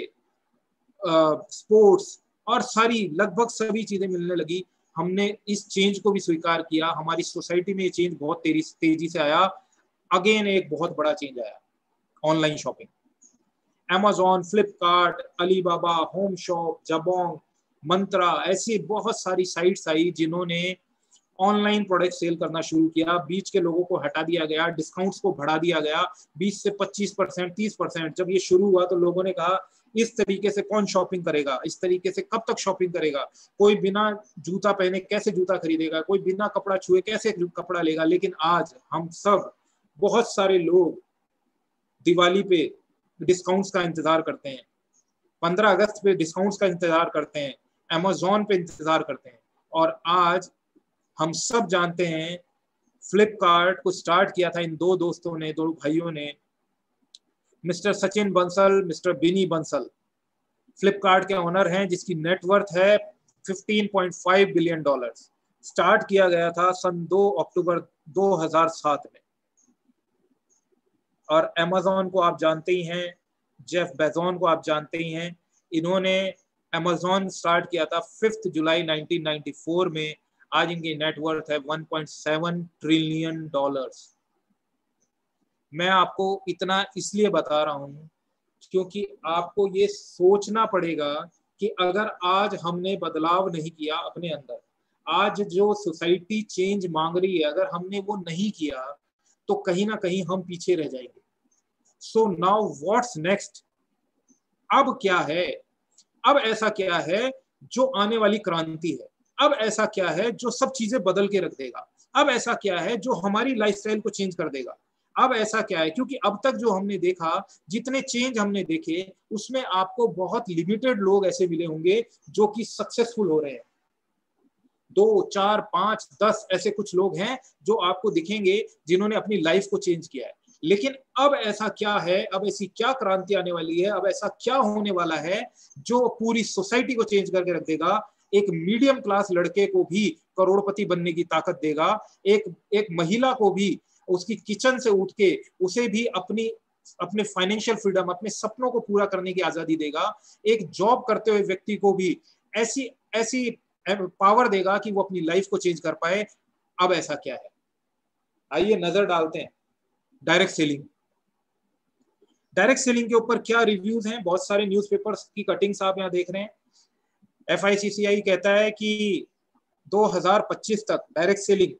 स्पोर्ट्स और सारी लगभग सभी चीजें मिलने लगी। हमने इस चेंज को भी स्वीकार किया। हमारी सोसाइटी में ये चेंज बहुत तेजी से आया। अगेन एक बहुत बड़ा चेंज आया, online shopping. Amazon, Flipkart, Alibaba, home shop, Jabong, Myntra, ऐसी बहुत सारी साइट्स आई जिन्होंने ऑनलाइन प्रोडक्ट सेल करना शुरू किया। बीच के लोगों को हटा दिया गया, डिस्काउंट्स को बढ़ा दिया गया 20 से 25%, 30%। जब ये शुरू हुआ तो लोगों ने कहा इस तरीके से कौन शॉपिंग करेगा, इस तरीके से कब तक शॉपिंग करेगा, कोई बिना जूता पहने कैसे जूता खरीदेगा, कोई बिना कपड़ा छुए कैसे कपड़ा लेगा। लेकिन आज हम सब, बहुत सारे लोग दिवाली पे डिस्काउंट्स का इंतजार करते हैं, 15 अगस्त पे डिस्काउंट्स का इंतजार करते हैं, अमेज़न पे इंतजार करते हैं। और आज हम सब जानते हैं फ्लिपकार्ट को स्टार्ट किया था इन दो दोस्तों ने, दो भाइयों ने, मिस्टर सचिन बंसल, मिस्टर बिनी बंसल। फ्लिपकार्ट के ओनर हैं जिसकी नेटवर्थ है $15.5 बिलियन। स्टार्ट किया गया था सन 2 अक्टूबर 2007 में। और अमेज़न को आप जानते ही हैं, जेफ बेजोस को आप जानते ही हैं। इन्होंने अमेज़न स्टार्ट किया था 5 जुलाई 1994 में। आज इनकी नेटवर्थ है $1.7 ट्रिलियन। मैं आपको इतना इसलिए बता रहा हूं क्योंकि आपको ये सोचना पड़ेगा कि अगर आज हमने बदलाव नहीं किया अपने अंदर, आज जो सोसाइटी चेंज मांग रही है, अगर हमने वो नहीं किया तो कहीं ना कहीं हम पीछे रह जाएंगे। So now what's next? अब क्या है? अब ऐसा क्या है जो आने वाली क्रांति है? अब ऐसा क्या है जो सब चीजें बदल के रख देगा? अब ऐसा क्या है जो हमारी लाइफस्टाइल को चेंज कर देगा? अब ऐसा क्या है? क्योंकि अब तक जो हमने देखा, जितने चेंज हमने देखे, उसमें आपको बहुत लिमिटेड लोग ऐसे मिले होंगे जो कि सक्सेसफुल हो रहे हैं। 2, 4, 5, 10 ऐसे कुछ लोग हैं जो आपको दिखेंगे जिन्होंने अपनी लाइफ को चेंज किया है। लेकिन अब ऐसा क्या है? अब ऐसी क्या क्रांति आने वाली है? अब ऐसा क्या होने वाला है जो पूरी सोसाइटी को चेंज करके रख देगा? एक मीडियम क्लास लड़के को भी करोड़पति बनने की ताकत देगा। एक महिला को भी उसकी किचन से उठ के उसे भी अपने फाइनेंशियल फ्रीडम, अपने सपनों को पूरा करने की आजादी देगा। एक जॉब करते हुए व्यक्ति को भी ऐसी पावर देगा कि वो अपनी लाइफ को चेंज कर पाए। अब ऐसा क्या है? आइए नजर डालते हैं डायरेक्ट सेलिंग। डायरेक्ट सेलिंग के ऊपर क्या रिव्यूज हैं? बहुत सारे न्यूज़पेपर्स की कटिंग्स आप यहाँ देख रहे हैं। FICCI कहता है कि 2025 तक डायरेक्ट सेलिंग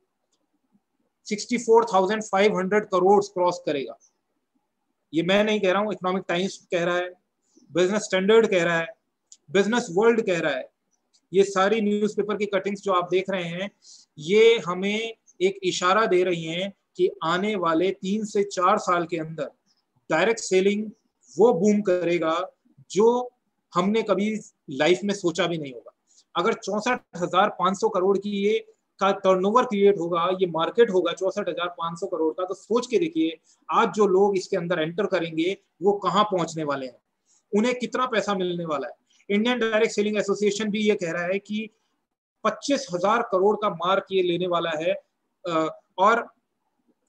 64,500 करोड़ क्रॉस करेगा। ये मैं नहीं कह रहा हूं, इकोनॉमिक टाइम्स कह रहा है, बिजनेस स्टैंडर्ड कह रहा है, बिजनेस वर्ल्ड कह रहा है। ये सारी न्यूज़पेपर की कटिंग्स जो आप देख रहे हैं, ये हमें एक इशारा दे रही हैं कि आने वाले 3 से 4 साल के अंदर डायरेक्ट सेलिंग वो बूम करेगा जो हमने कभी लाइफ में सोचा भी नहीं होगा। अगर 64,500 करोड़ की ये का टर्नओवर क्रिएट होगा, ये मार्केट होगा 64,500 करोड़ का, तो सोच के देखिए आज जो लोग इसके अंदर एंटर करेंगे वो कहाँ पहुंचने वाले हैं, उन्हें कितना पैसा मिलने वाला है। इंडियन डायरेक्ट सेलिंग एसोसिएशन भी ये कह रहा है कि 25,000 करोड़ का मार्क ये लेने वाला है। और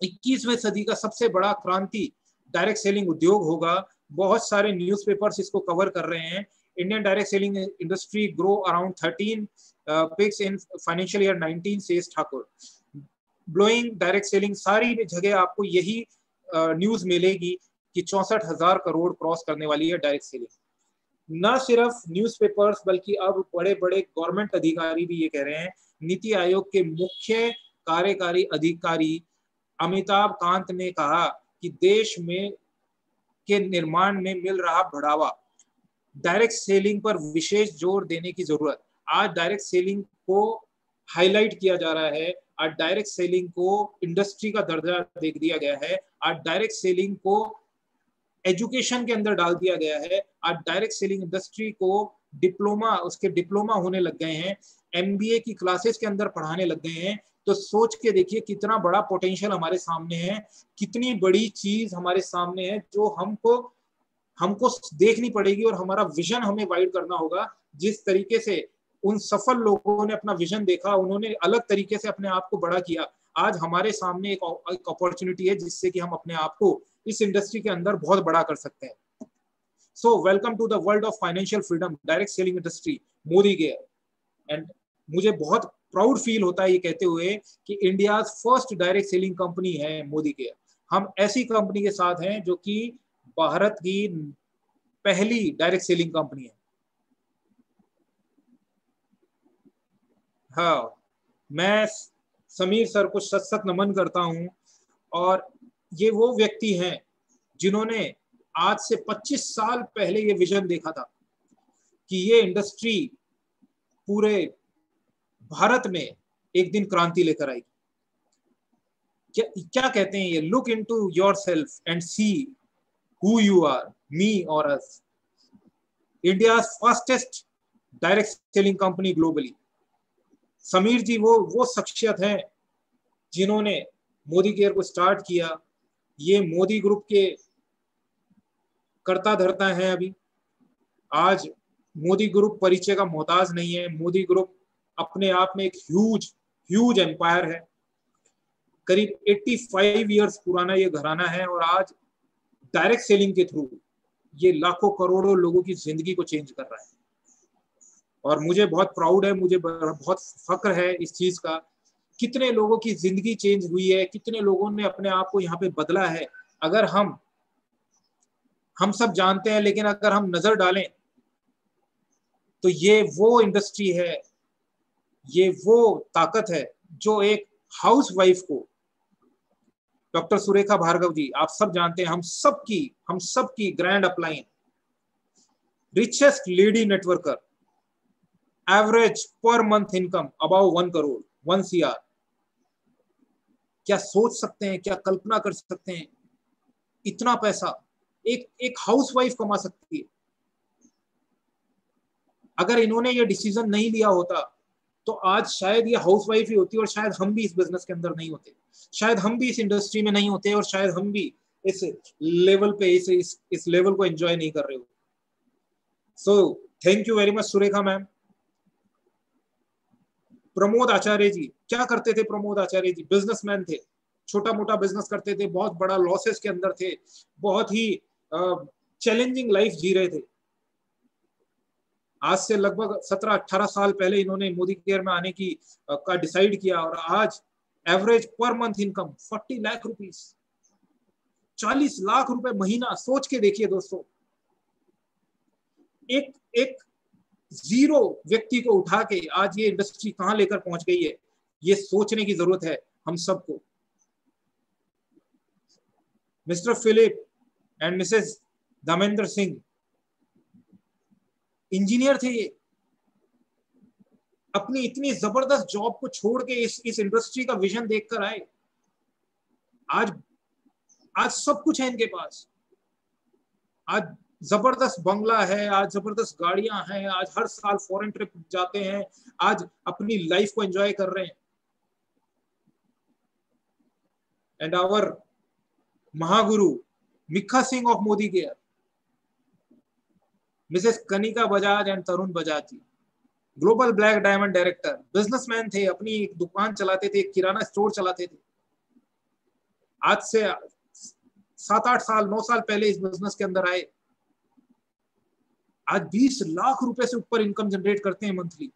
21वीं सदी का सबसे बड़ा क्रांति डायरेक्ट सेलिंग उद्योग होगा। बहुत सारे न्यूज़पेपर्स इसको कवर कर रहे हैं। Indian direct selling industry grow around 13 pics in financial year 19 says Thakur. Blowing direct selling, सारी जगह आपको यही न्यूज मिलेगी कि 64,000 करोड़ क्रॉस करने वाली है डायरेक्ट सेलिंग। न सिर्फ न्यूज़पेपर्स बल्कि अब बड़े बड़े गवर्नमेंट अधिकारी भी ये कह रहे हैं। नीति आयोग के मुख्य कार्यकारी अधिकारी अमिताभ कांत ने कहा कि देश में के निर्माण में मिल रहा बढ़ावा, डायरेक्ट सेलिंग पर विशेष जोर देने की जरूरत। आज डायरेक्ट सेलिंग को हाईलाइट किया जा रहा है। आज डायरेक्ट सेलिंग को इंडस्ट्री का दर्जा दे दिया गया है। आज डायरेक्ट सेलिंग को एजुकेशन के अंदर डाल दिया गया है। आज डायरेक्ट सेलिंग इंडस्ट्री को उसके डिप्लोमा होने लग गए हैं, MBA की क्लासेस के अंदर पढ़ाने लग गए हैं। तो सोच के देखिए कितना बड़ा पोटेंशियल हमारे सामने है, कितनी बड़ी चीज हमारे सामने है जो हमको देखनी पड़ेगी और हमारा विजन हमें वाइड करना होगा। जिस तरीके से उन सफल लोगों ने अपना विजन देखा, उन्होंने अलग तरीके से अपने आप को बड़ा किया। आज हमारे सामने एक अपॉर्चुनिटी है जिससे कि हम अपने आप को इस इंडस्ट्री के अंदर बहुत बड़ा कर सकते हैं। So welcome to the world of financial freedom, direct selling industry, Modicare. And मुझे बहुत प्राउड फील होता है ये कहते हुए कि India first direct selling company है मोदी केयर। हम ऐसी कंपनी के साथ हैं जो कि भारत की पहली डायरेक्ट सेलिंग कंपनी है। हाँ, मैं समीर सर को सत सत नमन करता हूं। और ये वो व्यक्ति हैं जिन्होंने आज से 25 साल पहले ये विजन देखा था कि ये इंडस्ट्री पूरे भारत में एक दिन क्रांति लेकर आएगी। क्या कहते हैं ये, look into yourself and see who you are, me और us. India fastest direct selling company globally. Sameer ji वो शख्सियत है जिन्होंने मोदी केयर को स्टार्ट किया। ये मोदी ग्रुप के कर्ता धर्ता हैं। अभी आज मोदी ग्रुप परिचय का मोहताज नहीं है। मोदी ग्रुप अपने आप में एक ह्यूज एम्पायर है। करीब 85 इयर्स पुराना ये घराना है और आज डायरेक्ट सेलिंग के थ्रू ये लाखों करोड़ों लोगों की जिंदगी को चेंज कर रहा है। और मुझे बहुत प्राउड है, मुझे बहुत फक्र है इस चीज का। कितने लोगों की जिंदगी चेंज हुई है, कितने लोगों ने अपने आप को यहाँ पे बदला है। अगर हम सब जानते हैं, लेकिन अगर हम नजर डालें तो ये वो इंडस्ट्री है, ये वो ताकत है जो एक हाउस वाइफ को, डॉक्टर सुरेखा भार्गव जी, आप सब जानते हैं, हम सब की grand upline, richest lady networker, average per month income about 1 crore, 1 CR। क्या सोच सकते हैं, क्या कल्पना कर सकते हैं, इतना पैसा एक हाउसवाइफ कमा सकती है। अगर इन्होंने ये डिसीजन नहीं लिया होता तो आज शायद ये हाउसवाइफ ही होती और शायद हम भी इस बिजनेस के अंदर नहीं होते, शायद हम भी इस इंडस्ट्री में नहीं होते और शायद हम भी इस लेवल पे इस लेवल को एंजॉय नहीं कर रहे हो। So thank you very much Surekha ma'am. Pramod Acharya ji, क्या करते थे प्रमोद आचार्य जी? बिजनेसमैन थे, छोटा मोटा बिजनेस करते थे, बहुत बड़ा लॉसेस के अंदर थे, बहुत ही चैलेंजिंग लाइफ जी रहे थे। आज से लगभग 17-18 साल पहले इन्होंने मोदी केयर में आने का डिसाइड किया और आज average per month income 40 lakh rupees, 40 lakh रुपए महीना। सोच के देखिए दोस्तों, एक जीरो व्यक्ति को उठा के आज ये इंडस्ट्री कहां लेकर पहुंच गई है, ये सोचने की जरूरत है हम सबको। Mister Philip and missus Dharmendra Singh engineer थे, ये अपनी इतनी जबरदस्त जॉब को छोड़ के इस इंडस्ट्री का विजन देखकर आए। आज सब कुछ है इनके पास, आज जबरदस्त बंगला है, आज जबरदस्त गाड़ियां हैं, आज हर साल फॉरेन ट्रिप जाते हैं, आज अपनी लाइफ को एंजॉय कर रहे हैं। And our Mahaguru Mikha Singh of Modicare, missus Kanika Bajaj and Tarun Bajaj ji, global black diamond director, businessman थे, अपनी एक दुकान चलाते थे, एक किराना स्टोर चलाते थे। आज से 7-8 साल 9 साल पहले इस बिजनेस के अंदर आए, आज 20 लाख रुपए से ऊपर इनकम जनरेट करते हैं मंथली।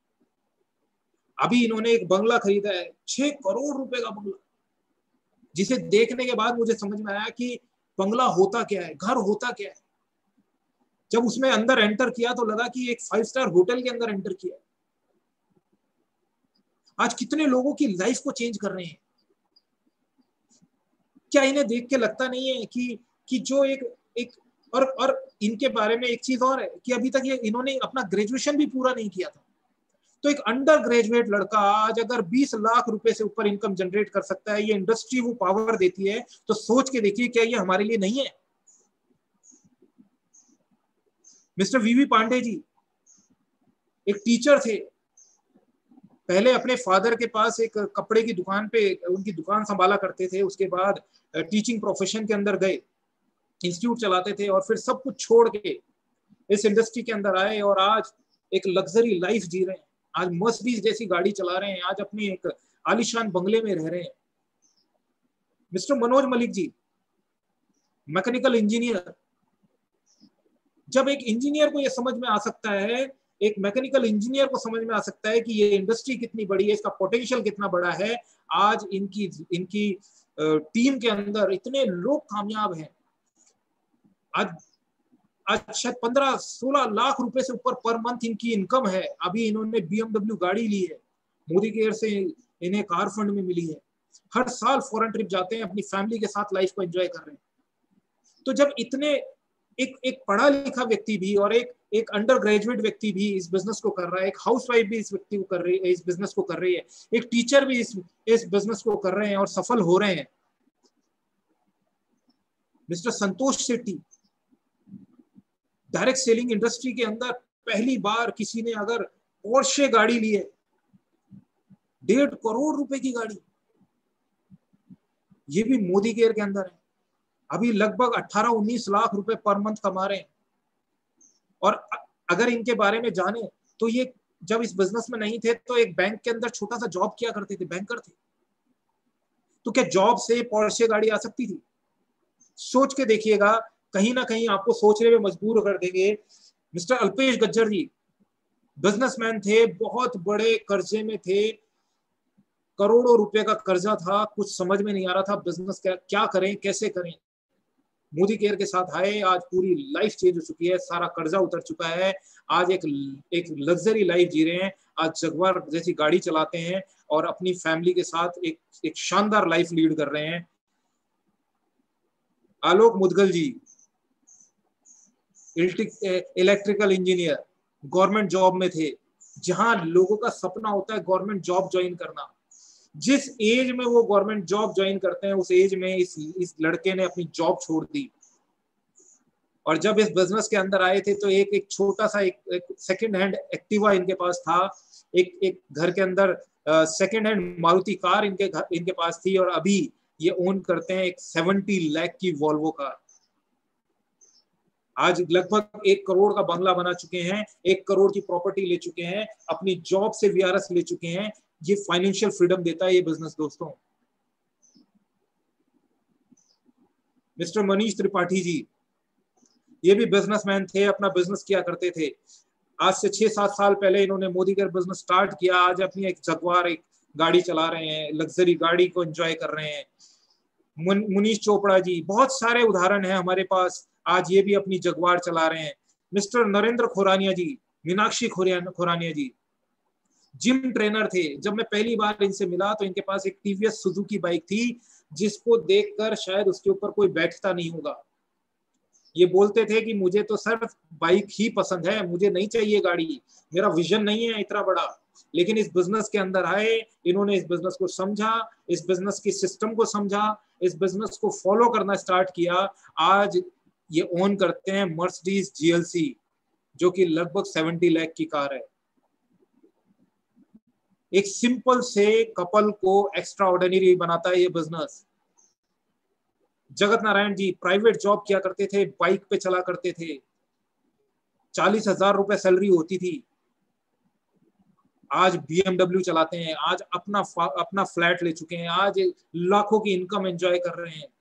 अभी इन्होंने एक बंगला खरीदा है, 6 करोड़ रुपए का बंगला, जिसे देखने के बाद मुझे समझ में आया कि बंगला होता क्या है, घर होता क्या है। जब उसमें अंदर एंटर किया तो लगा कि एक 5 स्टार होटल के अंदर एंटर किया। आज कितने लोगों की लाइफ को चेंज कर रहे हैं। क्या इन्हें देख के लगता नहीं है कि जो एक और इनके बारे में एक चीज और है कि अभी तक ये इन्होंने अपना ग्रेजुएशन भी पूरा नहीं किया था। तो एक अंडर ग्रेजुएट लड़का आज अगर 20 लाख रुपए से ऊपर इनकम जनरेट कर सकता है, ये इंडस्ट्री वो पावर देती है, तो सोच के देखिए क्या ये हमारे लिए नहीं है। मिस्टर वीवी पांडे जी एक टीचर थे, पहले अपने फादर के पास एक कपड़े की दुकान पे उनकी दुकान संभाला करते थे, उसके बाद टीचिंग प्रोफेशन के अंदर गए, इंस्टीट्यूट चलाते थे और फिर सब कुछ छोड़ के इस इंडस्ट्री के अंदर आए और आज एक लग्जरी लाइफ जी रहे हैं। आज मर्सिडीज जैसी गाड़ी चला रहे हैं, आज अपनी एक आलीशान बंगले में रह रहे हैं। Mister Manoj Malik ji mechanical engineer. जब एक इंजीनियर को यह समझ में आ सकता है, एक मैकेनिकल इंजीनियर को समझ में आ सकता है कि ये इंडस्ट्री कितनी बड़ी है, इसका पोटेंशियल कितना बड़ा है, आज इनकी टीम के अंदर इतने लोग कामयाब हैं। आज शायद 15-16 लाख रुपए से ऊपर पर मंथ इनकी इनकम है। अभी इन्होंने BMW गाड़ी ली है, मोदी केयर से इन्हें कार फंड में मिली है। हर साल फॉरेन ट्रिप जाते हैं, अपनी फैमिली के साथ लाइफ को एंजॉय कर रहे हैं। तो जब इतने एक पढ़ा लिखा व्यक्ति भी और एक अंडर ग्रेजुएट व्यक्ति भी इस बिजनेस को कर रहा है, एक हाउसवाइफ भी इस व्यक्ति को कर रही है, इस बिजनेस को कर रही है, एक टीचर भी इस बिजनेस को कर रहे हैं और सफल हो रहे हैं। Mister Santosh Shetty direct selling industry के अंदर पहली बार किसी ने अगर पोर्शे गाड़ी ली है, 1.5 करोड़ रुपए की गाड़ी, ये भी मोदी केयर के अंदर है। अभी लगभग 18-19 लाख रुपए पर मंथ कमा रहे हैं। और अगर इनके बारे में जाने तो ये जब इस बिजनेस में नहीं थे तो एक बैंक के अंदर छोटा सा जॉब किया करते थे, बैंकर थे। तो क्या जॉब से पोर्शे गाड़ी आ सकती थी? सोच के देखिएगा, कहीं ना कहीं आपको सोचने में मजबूर कर देंगे। मिस्टर अल्पेश गज्जर जी बिजनेसमैन थे, बहुत बड़े कर्जे में थे, करोड़ों रुपए का कर्जा था, कुछ समझ में नहीं आ रहा था बिजनेस क्या करें, कैसे करें। मोदी केयर के साथ आए, आज पूरी लाइफ चेंज हो चुकी है, सारा कर्जा उतर चुका है, आज एक लग्जरी लाइफ जी रहे हैं। आज जगुआर जैसी गाड़ी चलाते हैं और अपनी फैमिली के साथ एक शानदार लाइफ लीड कर रहे हैं। Alok Mudgal ji electrical engineer, government job में थे, जहां लोगों का सपना होता है गवर्नमेंट जॉब ज्वाइन करना। जिस एज में वो गवर्नमेंट जॉब ज्वाइन करते हैं उस एज में इस लड़के ने अपनी जॉब छोड़ दी और जब इस बिजनेस के अंदर आए थे तो एक छोटा सा एक सेकंड हैंड एक्टिवा इनके पास था, एक घर के अंदर सेकंड हैंड मारुति कार इनके पास थी और अभी ये ओन करते हैं एक 70 लाख की वॉल्वो कार। आज लगभग 1 करोड़ का बंगला बना चुके हैं, 1 करोड़ की प्रॉपर्टी ले चुके हैं, अपनी जॉब से VRS ले चुके हैं। ये फाइनेंशियल फ्रीडम देता है ये बिजनेस दोस्तों। मिस्टर मनीष त्रिपाठी जी ये भी बिजनेसमैन थे, अपना बिजनेस किया करते थे। आज से 6-7 साल पहले इन्होंने मोदी केयर बिजनेस स्टार्ट किया, आज अपनी एक जगुआर एक गाड़ी चला रहे हैं, लग्जरी गाड़ी को एंजॉय कर रहे हैं। मुनीश चोपड़ा जी, बहुत सारे उदाहरण हैं हमारे पास, आज ये भी अपनी जगुआर चला रहे हैं। Mister Narendra Khurania ji, Meenakshi Khurania ji gym trainer थे। जब मैं पहली बार इनसे मिला तो इनके पास एक TVS सुजुकी बाइक थी जिसको देखकर शायद उसके ऊपर कोई बैठता नहीं होगा। ये बोलते थे कि मुझे तो सिर्फ बाइक ही पसंद है, मुझे नहीं चाहिए गाड़ी, मेरा विजन नहीं है इतना बड़ा। लेकिन इस बिजनेस के अंदर आए, इन्होंने इस बिजनेस को समझा, इस बिजनेस की सिस्टम को समझा, इस बिजनेस को फॉलो करना स्टार्ट किया। आज ये ओन करते हैं मर्सिडीज GLC जो कि लगभग 70 लाख की कार है। एक सिंपल से कपल को एक्स्ट्रा ऑर्डिनरी बनाता है ये business. Jagat Narayan ji private job किया करते थे, बाइक पे चला करते थे, 40,000 रुपए सैलरी होती थी। आज BMW चलाते हैं, आज अपना फ्लैट ले चुके हैं, आज लाखों की इनकम एंजॉय कर रहे हैं।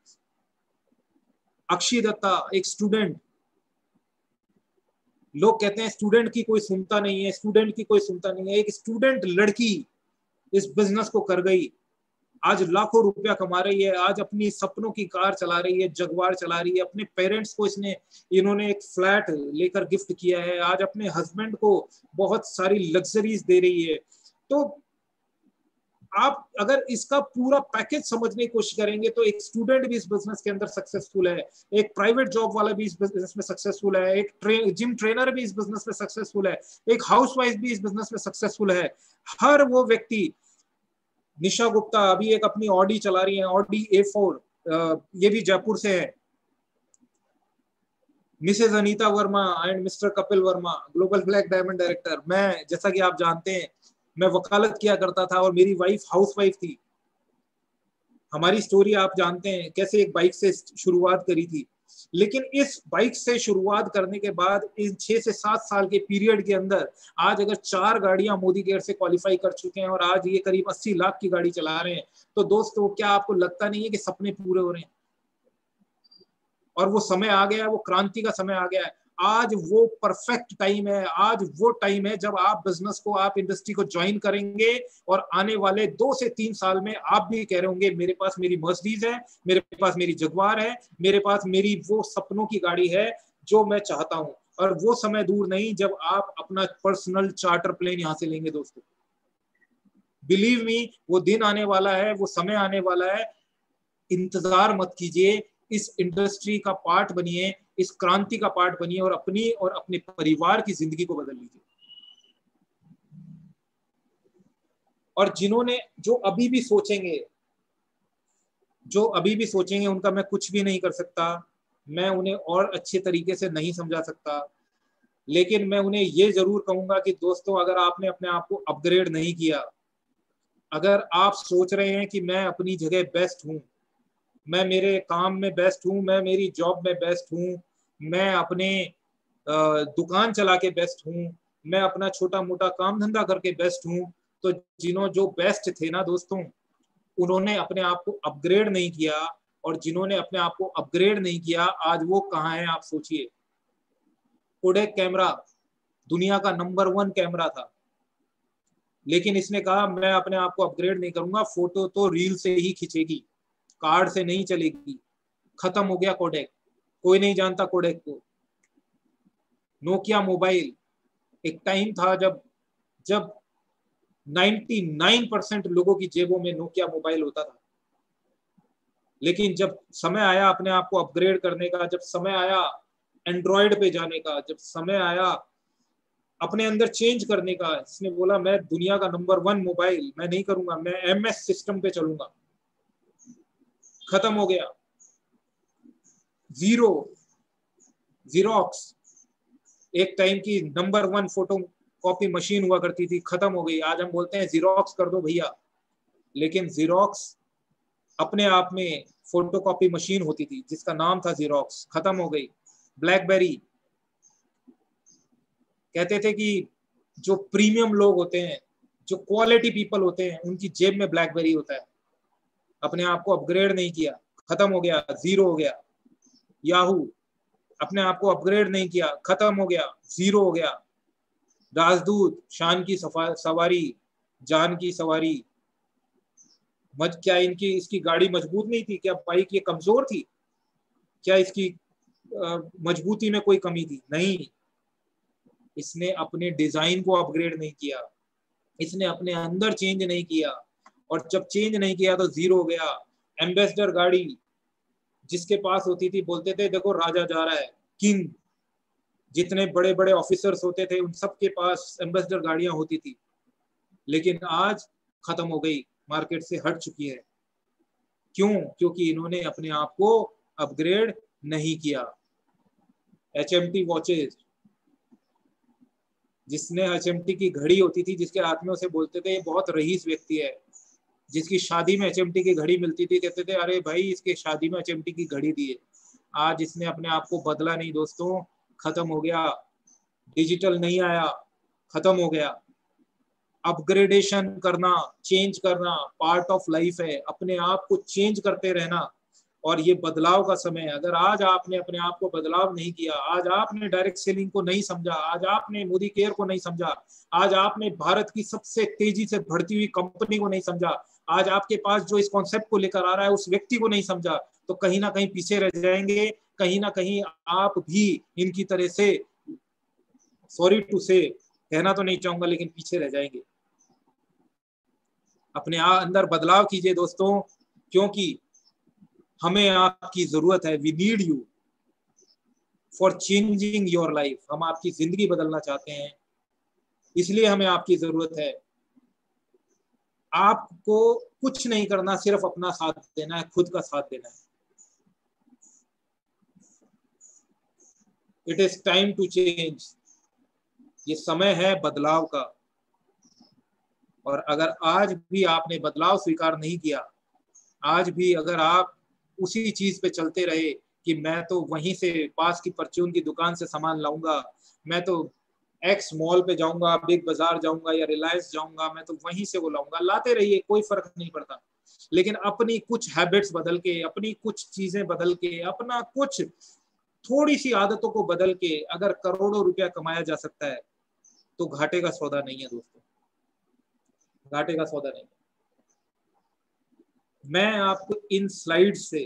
अक्षय दत्ता एक स्टूडेंट, लोग कहते हैं स्टूडेंट की कोई सुनता नहीं है, स्टूडेंट की कोई सुनता नहीं है। एक स्टूडेंट लड़की इस बिजनेस को कर गई, आज लाखों रुपया कमा रही है, आज अपनी सपनों की कार चला रही है, जगुआर चला रही है। अपने पेरेंट्स को इन्होंने एक फ्लैट लेकर गिफ्ट किया है, आज अपने हस्बैंड को बहुत सारी लग्जरीज दे रही है। तो आप अगर इसका पूरा पैकेज समझने की कोशिश करेंगे तो एक स्टूडेंट भी इस बिजनेस के अंदर सक्सेसफुल है, एक प्राइवेट जॉब वाला भी इस बिजनेस में सक्सेसफुल है, एक जिम ट्रेनर भी इस बिजनेस में सक्सेसफुल है, एक हाउसवाइफ भी इस बिजनेस में सक्सेसफुल है। हर वो व्यक्ति, निशा गुप्ता अभी एक अपनी ऑडी चला रही है, ऑडी A4, ये भी जयपुर से है। Missus Anita Verma and mister Kapil Verma, global black diamond director. मैं, जैसा कि आप जानते हैं, मैं वकालत किया करता था और मेरी वाइफ हाउसवाइफ थी। हमारी स्टोरी आप जानते हैं, कैसे एक बाइक से शुरुआत करी थी। लेकिन इस बाइक से शुरुआत करने के बाद इन 6 से 7 साल के पीरियड के अंदर आज अगर 4 गाड़ियां मोदी केयर से क्वालिफाई कर चुके हैं और आज ये करीब 80 लाख की गाड़ी चला रहे हैं, तो दोस्तों क्या आपको लगता नहीं है कि सपने पूरे हो रहे हैं? और वो समय आ गया है, वो क्रांति का समय आ गया है। आज वो परफेक्ट टाइम है, आज वो टाइम है जब आप बिजनेस को, आप इंडस्ट्री को ज्वाइन करेंगे और आने वाले 2 से 3 साल में आप भी कह रहे होंगे मेरे पास मेरी मर्सिडीज है, मेरे पास मेरी जगुआर है, मेरे पास मेरी वो सपनों की गाड़ी है जो मैं चाहता हूं। और वो समय दूर नहीं जब आप अपना पर्सनल चार्टर प्लेन यहां से लेंगे दोस्तों। बिलीव मी, वो दिन आने वाला है, वो समय आने वाला है। इंतजार मत कीजिए, इस इंडस्ट्री का पार्ट बनिए, इस क्रांति का पार्ट बनिए और अपनी और अपने परिवार की जिंदगी को बदल लीजिए। और जिन्होंने, जो अभी भी सोचेंगे उनका मैं कुछ भी नहीं कर सकता, मैं उन्हें और अच्छे तरीके से नहीं समझा सकता। लेकिन मैं उन्हें ये जरूर कहूंगा कि दोस्तों, अगर आपने अपने आप को अपग्रेड नहीं किया, अगर आप सोच रहे हैं कि मैं अपनी जगह बेस्ट हूं, मैं मेरे काम में बेस्ट हूं, मैं मेरी जॉब में बेस्ट हूं, मैं अपने दुकान चला के बेस्ट हूं, मैं अपना छोटा मोटा काम धंधा करके बेस्ट हूं, तो जो बेस्ट थे ना दोस्तों, उन्होंने अपने आप को अपग्रेड नहीं किया। और जिन्होंने अपने आप को अपग्रेड नहीं किया, आज वो कहाँ है आप सोचिए। कोडेक कैमरा दुनिया का नंबर 1 कैमरा था, लेकिन इसने कहा मैं अपने आप को अपग्रेड नहीं करूंगा, फोटो तो रील से ही खींचेगी, कार्ड से नहीं चलेगी। खत्म हो गया कोडेक, कोई नहीं जानता कोडेक को। नोकिया मोबाइल, एक टाइम था जब 99% लोगों की जेबों में नोकिया मोबाइल होता था। लेकिन जब समय आया अपने आप को अपग्रेड करने का, जब समय आया एंड्रॉयड पे जाने का, जब समय आया अपने अंदर चेंज करने का, इसने बोला मैं दुनिया का नंबर 1 मोबाइल मैं नहीं करूंगा, मैं MS सिस्टम पे चलूंगा। खत्म हो गया। जीरोक्स एक टाइम की नंबर 1 फोटो कॉपी मशीन हुआ करती थी, खत्म हो गई। आज हम बोलते हैं जीरोक्स कर दो भैया, लेकिन जीरोक्स अपने आप में फोटो कॉपी मशीन होती थी जिसका नाम था जीरोक्स, खत्म हो गई। ब्लैकबेरी, कहते थे कि जो प्रीमियम लोग होते हैं, जो क्वालिटी पीपल होते हैं, उनकी जेब में ब्लैकबेरी होता है। अपने आप को अपग्रेड नहीं किया, खत्म हो गया, जीरो हो गया। याहू, अपने आप को अपग्रेड नहीं किया, खत्म हो गया, जीरो हो गया। राजदूत, शान की सवारी, जान की सवारी, क्या इसकी गाड़ी मजबूत नहीं थी? क्या बाइक ये कमजोर थी? क्या इसकी मजबूती में कोई कमी थी? नहीं। इसने अपने डिजाइन को अपग्रेड नहीं किया, इसने अपने अंदर चेंज नहीं किया, और जब चेंज नहीं किया तो जीरो हो गया। एम्बेसडर गाड़ी जिसके पास होती थी, बोलते थे देखो राजा जा रहा है, किंग। जितने बड़े बड़े ऑफिसर्स होते थे उन सब के पास एम्बेसडर गाड़ियां होती थी। लेकिन आज खत्म हो गई, मार्केट से हट चुकी है। क्यों? क्योंकि इन्होंने अपने आप को अपग्रेड नहीं किया। HMT वॉचेस, जिसने HMT की घड़ी होती थी जिसके हाथ में, उसे बोलते थे ये बहुत रईस व्यक्ति है। जिसकी शादी में HMT की घड़ी मिलती थी, कहते थे अरे भाई इसके शादी में HMT की घड़ी दी है। आज इसने अपने आप को बदला नहीं दोस्तों, खत्म हो गया। डिजिटल नहीं आया, खत्म हो गया। अपग्रेडेशन करना, चेंज करना पार्ट ऑफ लाइफ है। अपने आप को चेंज करते रहना, और ये बदलाव का समय है। अगर आज आपने अपने आप को बदलाव नहीं किया, आज आपने डायरेक्ट सेलिंग को नहीं समझा, आज आपने मोदी केयर को नहीं समझा, आज आपने भारत की सबसे तेजी से बढ़ती हुई कंपनी को नहीं समझा, आज आपके पास जो इस कॉन्सेप्ट को लेकर आ रहा है उस व्यक्ति को नहीं समझा, तो कहीं ना कहीं पीछे रह जाएंगे। कहीं ना कहीं आप भी इनकी तरह से, सॉरी टू से, कहना तो नहीं चाहूंगा, लेकिन पीछे रह जाएंगे। अपने अंदर बदलाव कीजिए दोस्तों, क्योंकि हमें आपकी जरूरत है। We need you for changing your life. हम आपकी जिंदगी बदलना चाहते हैं, इसलिए हमें आपकी जरूरत है। आपको कुछ नहीं करना, सिर्फ अपना साथ देना है, खुद का साथ देना है। It is time to change. ये समय है बदलाव का, और अगर आज भी आपने बदलाव स्वीकार नहीं किया, आज भी अगर आप उसी चीज पे चलते रहे कि मैं तो वहीं से पास की परचून की दुकान से सामान लाऊंगा, मैं तो एक्स मॉल पे जाऊंगा, बिग बाजार जाऊंगा या रिलायंस जाऊंगा, मैं तो वहीं से वो लाऊंगा, लाते रहिए, कोई फर्क नहीं पड़ता। लेकिन अपनी कुछ हैबिट्स बदल के, अपनी कुछ चीजें बदल के, अपना कुछ थोड़ी सी आदतों को बदल के अगर करोड़ों रुपया कमाया जा सकता है, तो घाटे का सौदा नहीं है दोस्तों, घाटे का सौदा नहीं। मैं आपको इन स्लाइड्स से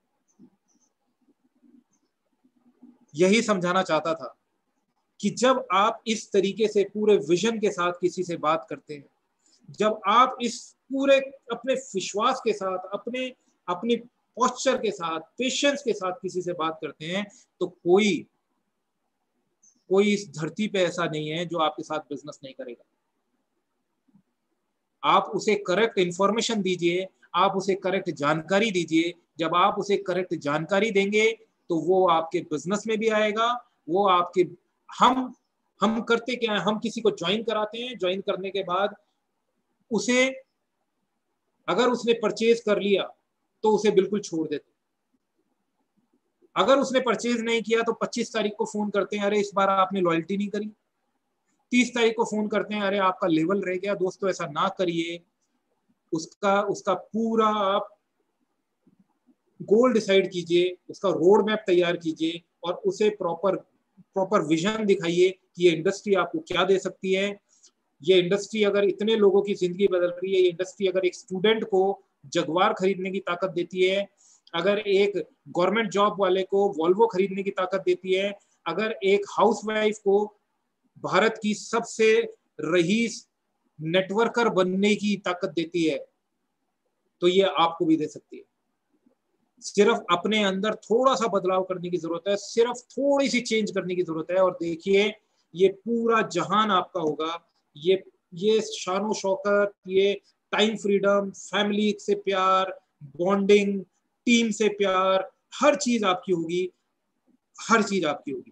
यही समझाना चाहता था कि जब आप इस तरीके से पूरे विजन के साथ किसी से बात करते हैं, जब आप इस पूरे अपने विश्वास के साथ, अपनी पोस्चर के साथ, पेशेंस के साथ किसी से बात करते हैं, तो कोई इस धरती पे ऐसा नहीं है जो आपके साथ बिजनेस नहीं करेगा। आप उसे करेक्ट इंफॉर्मेशन दीजिए, आप उसे करेक्ट जानकारी दीजिए। जब आप उसे करेक्ट जानकारी देंगे तो वो आपके बिजनेस में भी आएगा। वो आपके, हम करते क्या है, हम किसी को ज्वाइन कराते हैं, ज्वाइन करने के बाद उसे, अगर उसने परचेज कर लिया तो उसे बिल्कुल छोड़ देते। अगर उसने परचेज नहीं किया तो 25 तारीख को फोन करते हैं, अरे इस बार आपने लॉयल्टी नहीं करी। 30 तारीख को फोन करते हैं, अरे आपका लेवल रह गया। दोस्तों ऐसा ना करिए। उसका पूरा आप गोल डिसाइड कीजिए, उसका रोड मैप तैयार कीजिए और उसे प्रॉपर विजन दिखाइए कि ये इंडस्ट्री आपको क्या दे सकती है। ये इंडस्ट्री अगर इतने लोगों की जिंदगी बदल रही है, ये इंडस्ट्री अगर एक स्टूडेंट को जगुआर खरीदने की ताकत देती है, अगर एक गवर्नमेंट जॉब वाले को वॉल्वो खरीदने की ताकत देती है, अगर एक हाउसवाइफ को भारत की सबसे रईस नेटवर्कर बनने की ताकत देती है, तो ये आपको भी दे सकती है। सिर्फ अपने अंदर थोड़ा सा बदलाव करने की जरूरत है, सिर्फ थोड़ी सी चेंज करने की जरूरत है, और देखिए ये पूरा जहान आपका होगा। ये शानो शौकत, ये टाइम फ्रीडम, फैमिली से प्यार, बॉन्डिंग, टीम से प्यार, हर चीज आपकी होगी, हर चीज आपकी होगी।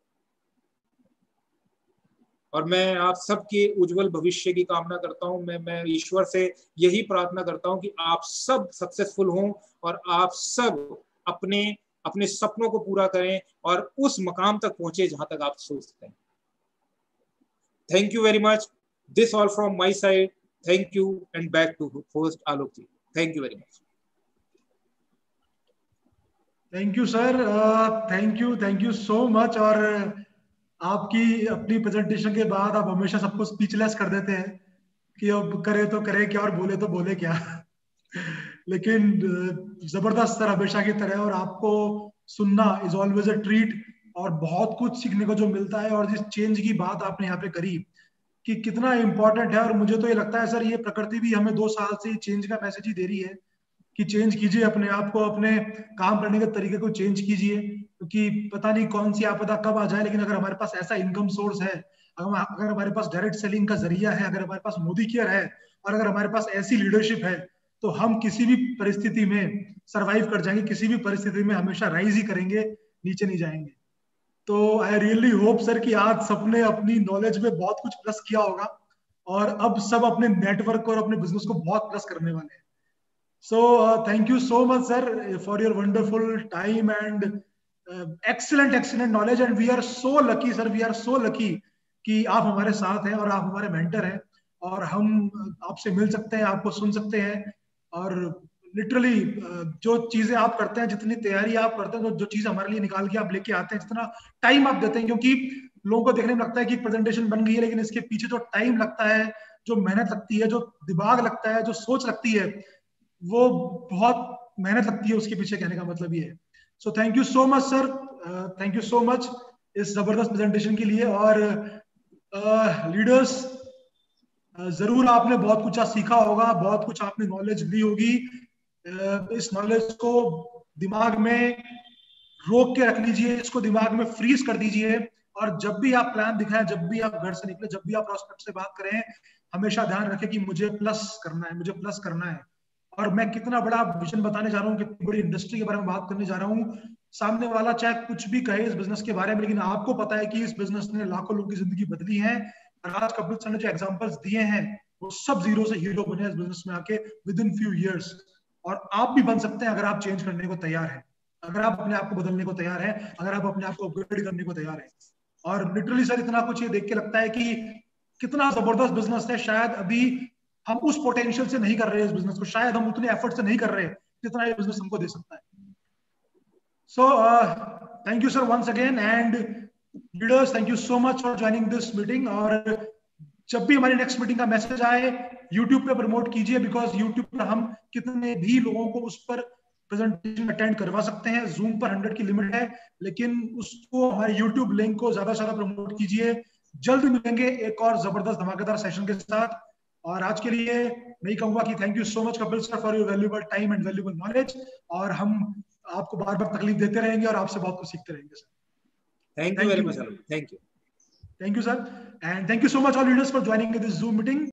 और मैं आप सबके उज्जवल भविष्य की कामना करता हूं। मैं ईश्वर से यही प्रार्थना करता हूं कि आप सब सक्सेसफुल हों और आप सब अपने सपनों को पूरा करें और उस मकाम तक पहुंचे जहां तक आप सोचते हैं। Thank you very much. This all from my side. Thank you and back to host Alok ji. Thank you very much. Thank you sir, thank you so much. और आपकी अपनी प्रेजेंटेशन के बाद आप हमेशा सबको स्पीचलेस कर देते हैं कि अब करे तो करे क्या और बोले तो बोले क्या। लेकिन जबरदस्त सर हमेशा की तरह, और आपको सुनना इज ऑलवेज अ ट्रीट, और बहुत कुछ सीखने को जो मिलता है। और जिस चेंज की बात आपने यहाँ पे करी कि कितना इंपॉर्टेंट है, और मुझे तो ये लगता है सर ये प्रकृति भी हमें 2 साल से चेंज का मैसेज ही दे रही है कि चेंज कीजिए अपने आप को, अपने काम करने के तरीके को चेंज कीजिए, क्योंकि पता नहीं कौन सी आपदा कब आ जाए। लेकिन अगर हमारे पास ऐसा इनकम सोर्स है, अगर हमारे पास डायरेक्ट सेलिंग का जरिया है, अगर हमारे पास मोदी केयर है, और अगर हमारे पास ऐसी लीडरशिप है, तो हम किसी भी परिस्थिति में सरवाइव कर जाएंगे, किसी भी परिस्थिति में हमेशा राइज ही करेंगे, नीचे नहीं जाएंगे। तो आई रियली होप सर कि आज सबने अपनी नॉलेज में बहुत कुछ प्लस किया होगा, और अब सब अपने नेटवर्क और अपने बिजनेस को बहुत प्लस करने वाले हैं। So thank you so much sir for your wonderful time and excellent knowledge, and we are so lucky sir, we are so lucky कि आप हमारे साथ हैं और आप हमारे मेंटर हैं। और हम आपसे मिल सकते हैं, आपको सुन सकते हैं। और लिटरली जो चीजें आप करते हैं, जितनी तैयारी आप करते हैं, जो चीज हमारे लिए निकाल के आप लेके आते हैं, जितना टाइम आप देते हैं, क्योंकि लोगों को देखने में लगता है कि प्रेजेंटेशन बन गई है, लेकिन इसके पीछे जो टाइम लगता है, जो मेहनत लगती है, जो दिमाग लगता है, जो सोच लगती है, वो बहुत मेहनत लगती है उसके पीछे। कहने का मतलब ये है। So thank you so much sir, thank you so much इस जबरदस्त प्रेजेंटेशन के लिए। और लीडर्स, जरूर आपने बहुत कुछ सीखा होगा, बहुत कुछ आपने नॉलेज ली होगी। इस नॉलेज को दिमाग में रोक के रख लीजिए, इसको दिमाग में फ्रीज कर दीजिए, और जब भी आप प्लान दिखाएं, जब भी आप घर से निकले, जब भी आप प्रोस्पेक्ट से बात करें, हमेशा ध्यान रखें कि मुझे प्लस करना है, मुझे प्लस करना है। और मैं कितना बड़ा विजन बताने जा रहा हूँ, कितनी बड़ी इंडस्ट्री के बारे में बात करने जा रहा हूँ। सामने वाला चाहे कुछ भी कहे इस बिजनेस के बारे में, लेकिन आपको पता है कि इस बिजनेस ने लाखों लोगों की जिंदगी बदली है। और आज कपिल सर ने जो एग्जांपल्स दिए हैं, वो सब जीरो से हीरो बने इस बिजनेस में आके विद इन फ्यू ईयर्स। और आप भी बन सकते हैं अगर आप चेंज करने को तैयार हैं, अगर आप अपने आप को बदलने को तैयार हैं, अगर आप अपने आप को अपग्रेड करने को तैयार हैं। और लिटरली सर, इतना कुछ ये देख के लगता है कि कितना जबरदस्त बिजनेस है। शायद अभी हम उस पोटेंशियल से नहीं कर रहे हैं इस बिजनेस को, शायद हम उतने एफर्ट से नहीं कर रहे जितना ये बिजनेस हमको दे सकता है। So thank you sir once again, and leaders thank you so much for joining this meeting. और जब भी हमारी नेक्स्ट मीटिंग का मैसेज आए, यूट्यूब पे प्रमोट कीजिए, बिकॉज यूट्यूब पर हम कितने भी लोगों को उस पर प्रेजेंटेशन अटेंड करवा सकते हैं। जूम पर 100 की लिमिट है, लेकिन उसको हमारे यूट्यूब लिंक को ज्यादा से ज्यादा प्रमोट कीजिए। जल्द मिलेंगे एक और जबरदस्त धमाकेदार सेशन के साथ। और आज के लिए मैं कहूंगा कि thank you so much Kapil sir for your valuable time and valuable knowledge. और हम आपको बार बार तकलीफ देते रहेंगे और आपसे बहुत कुछ सीखते रहेंगे sir. Thank you very much. Thank you sir, and thank you so much all leaders for joining this Zoom meeting.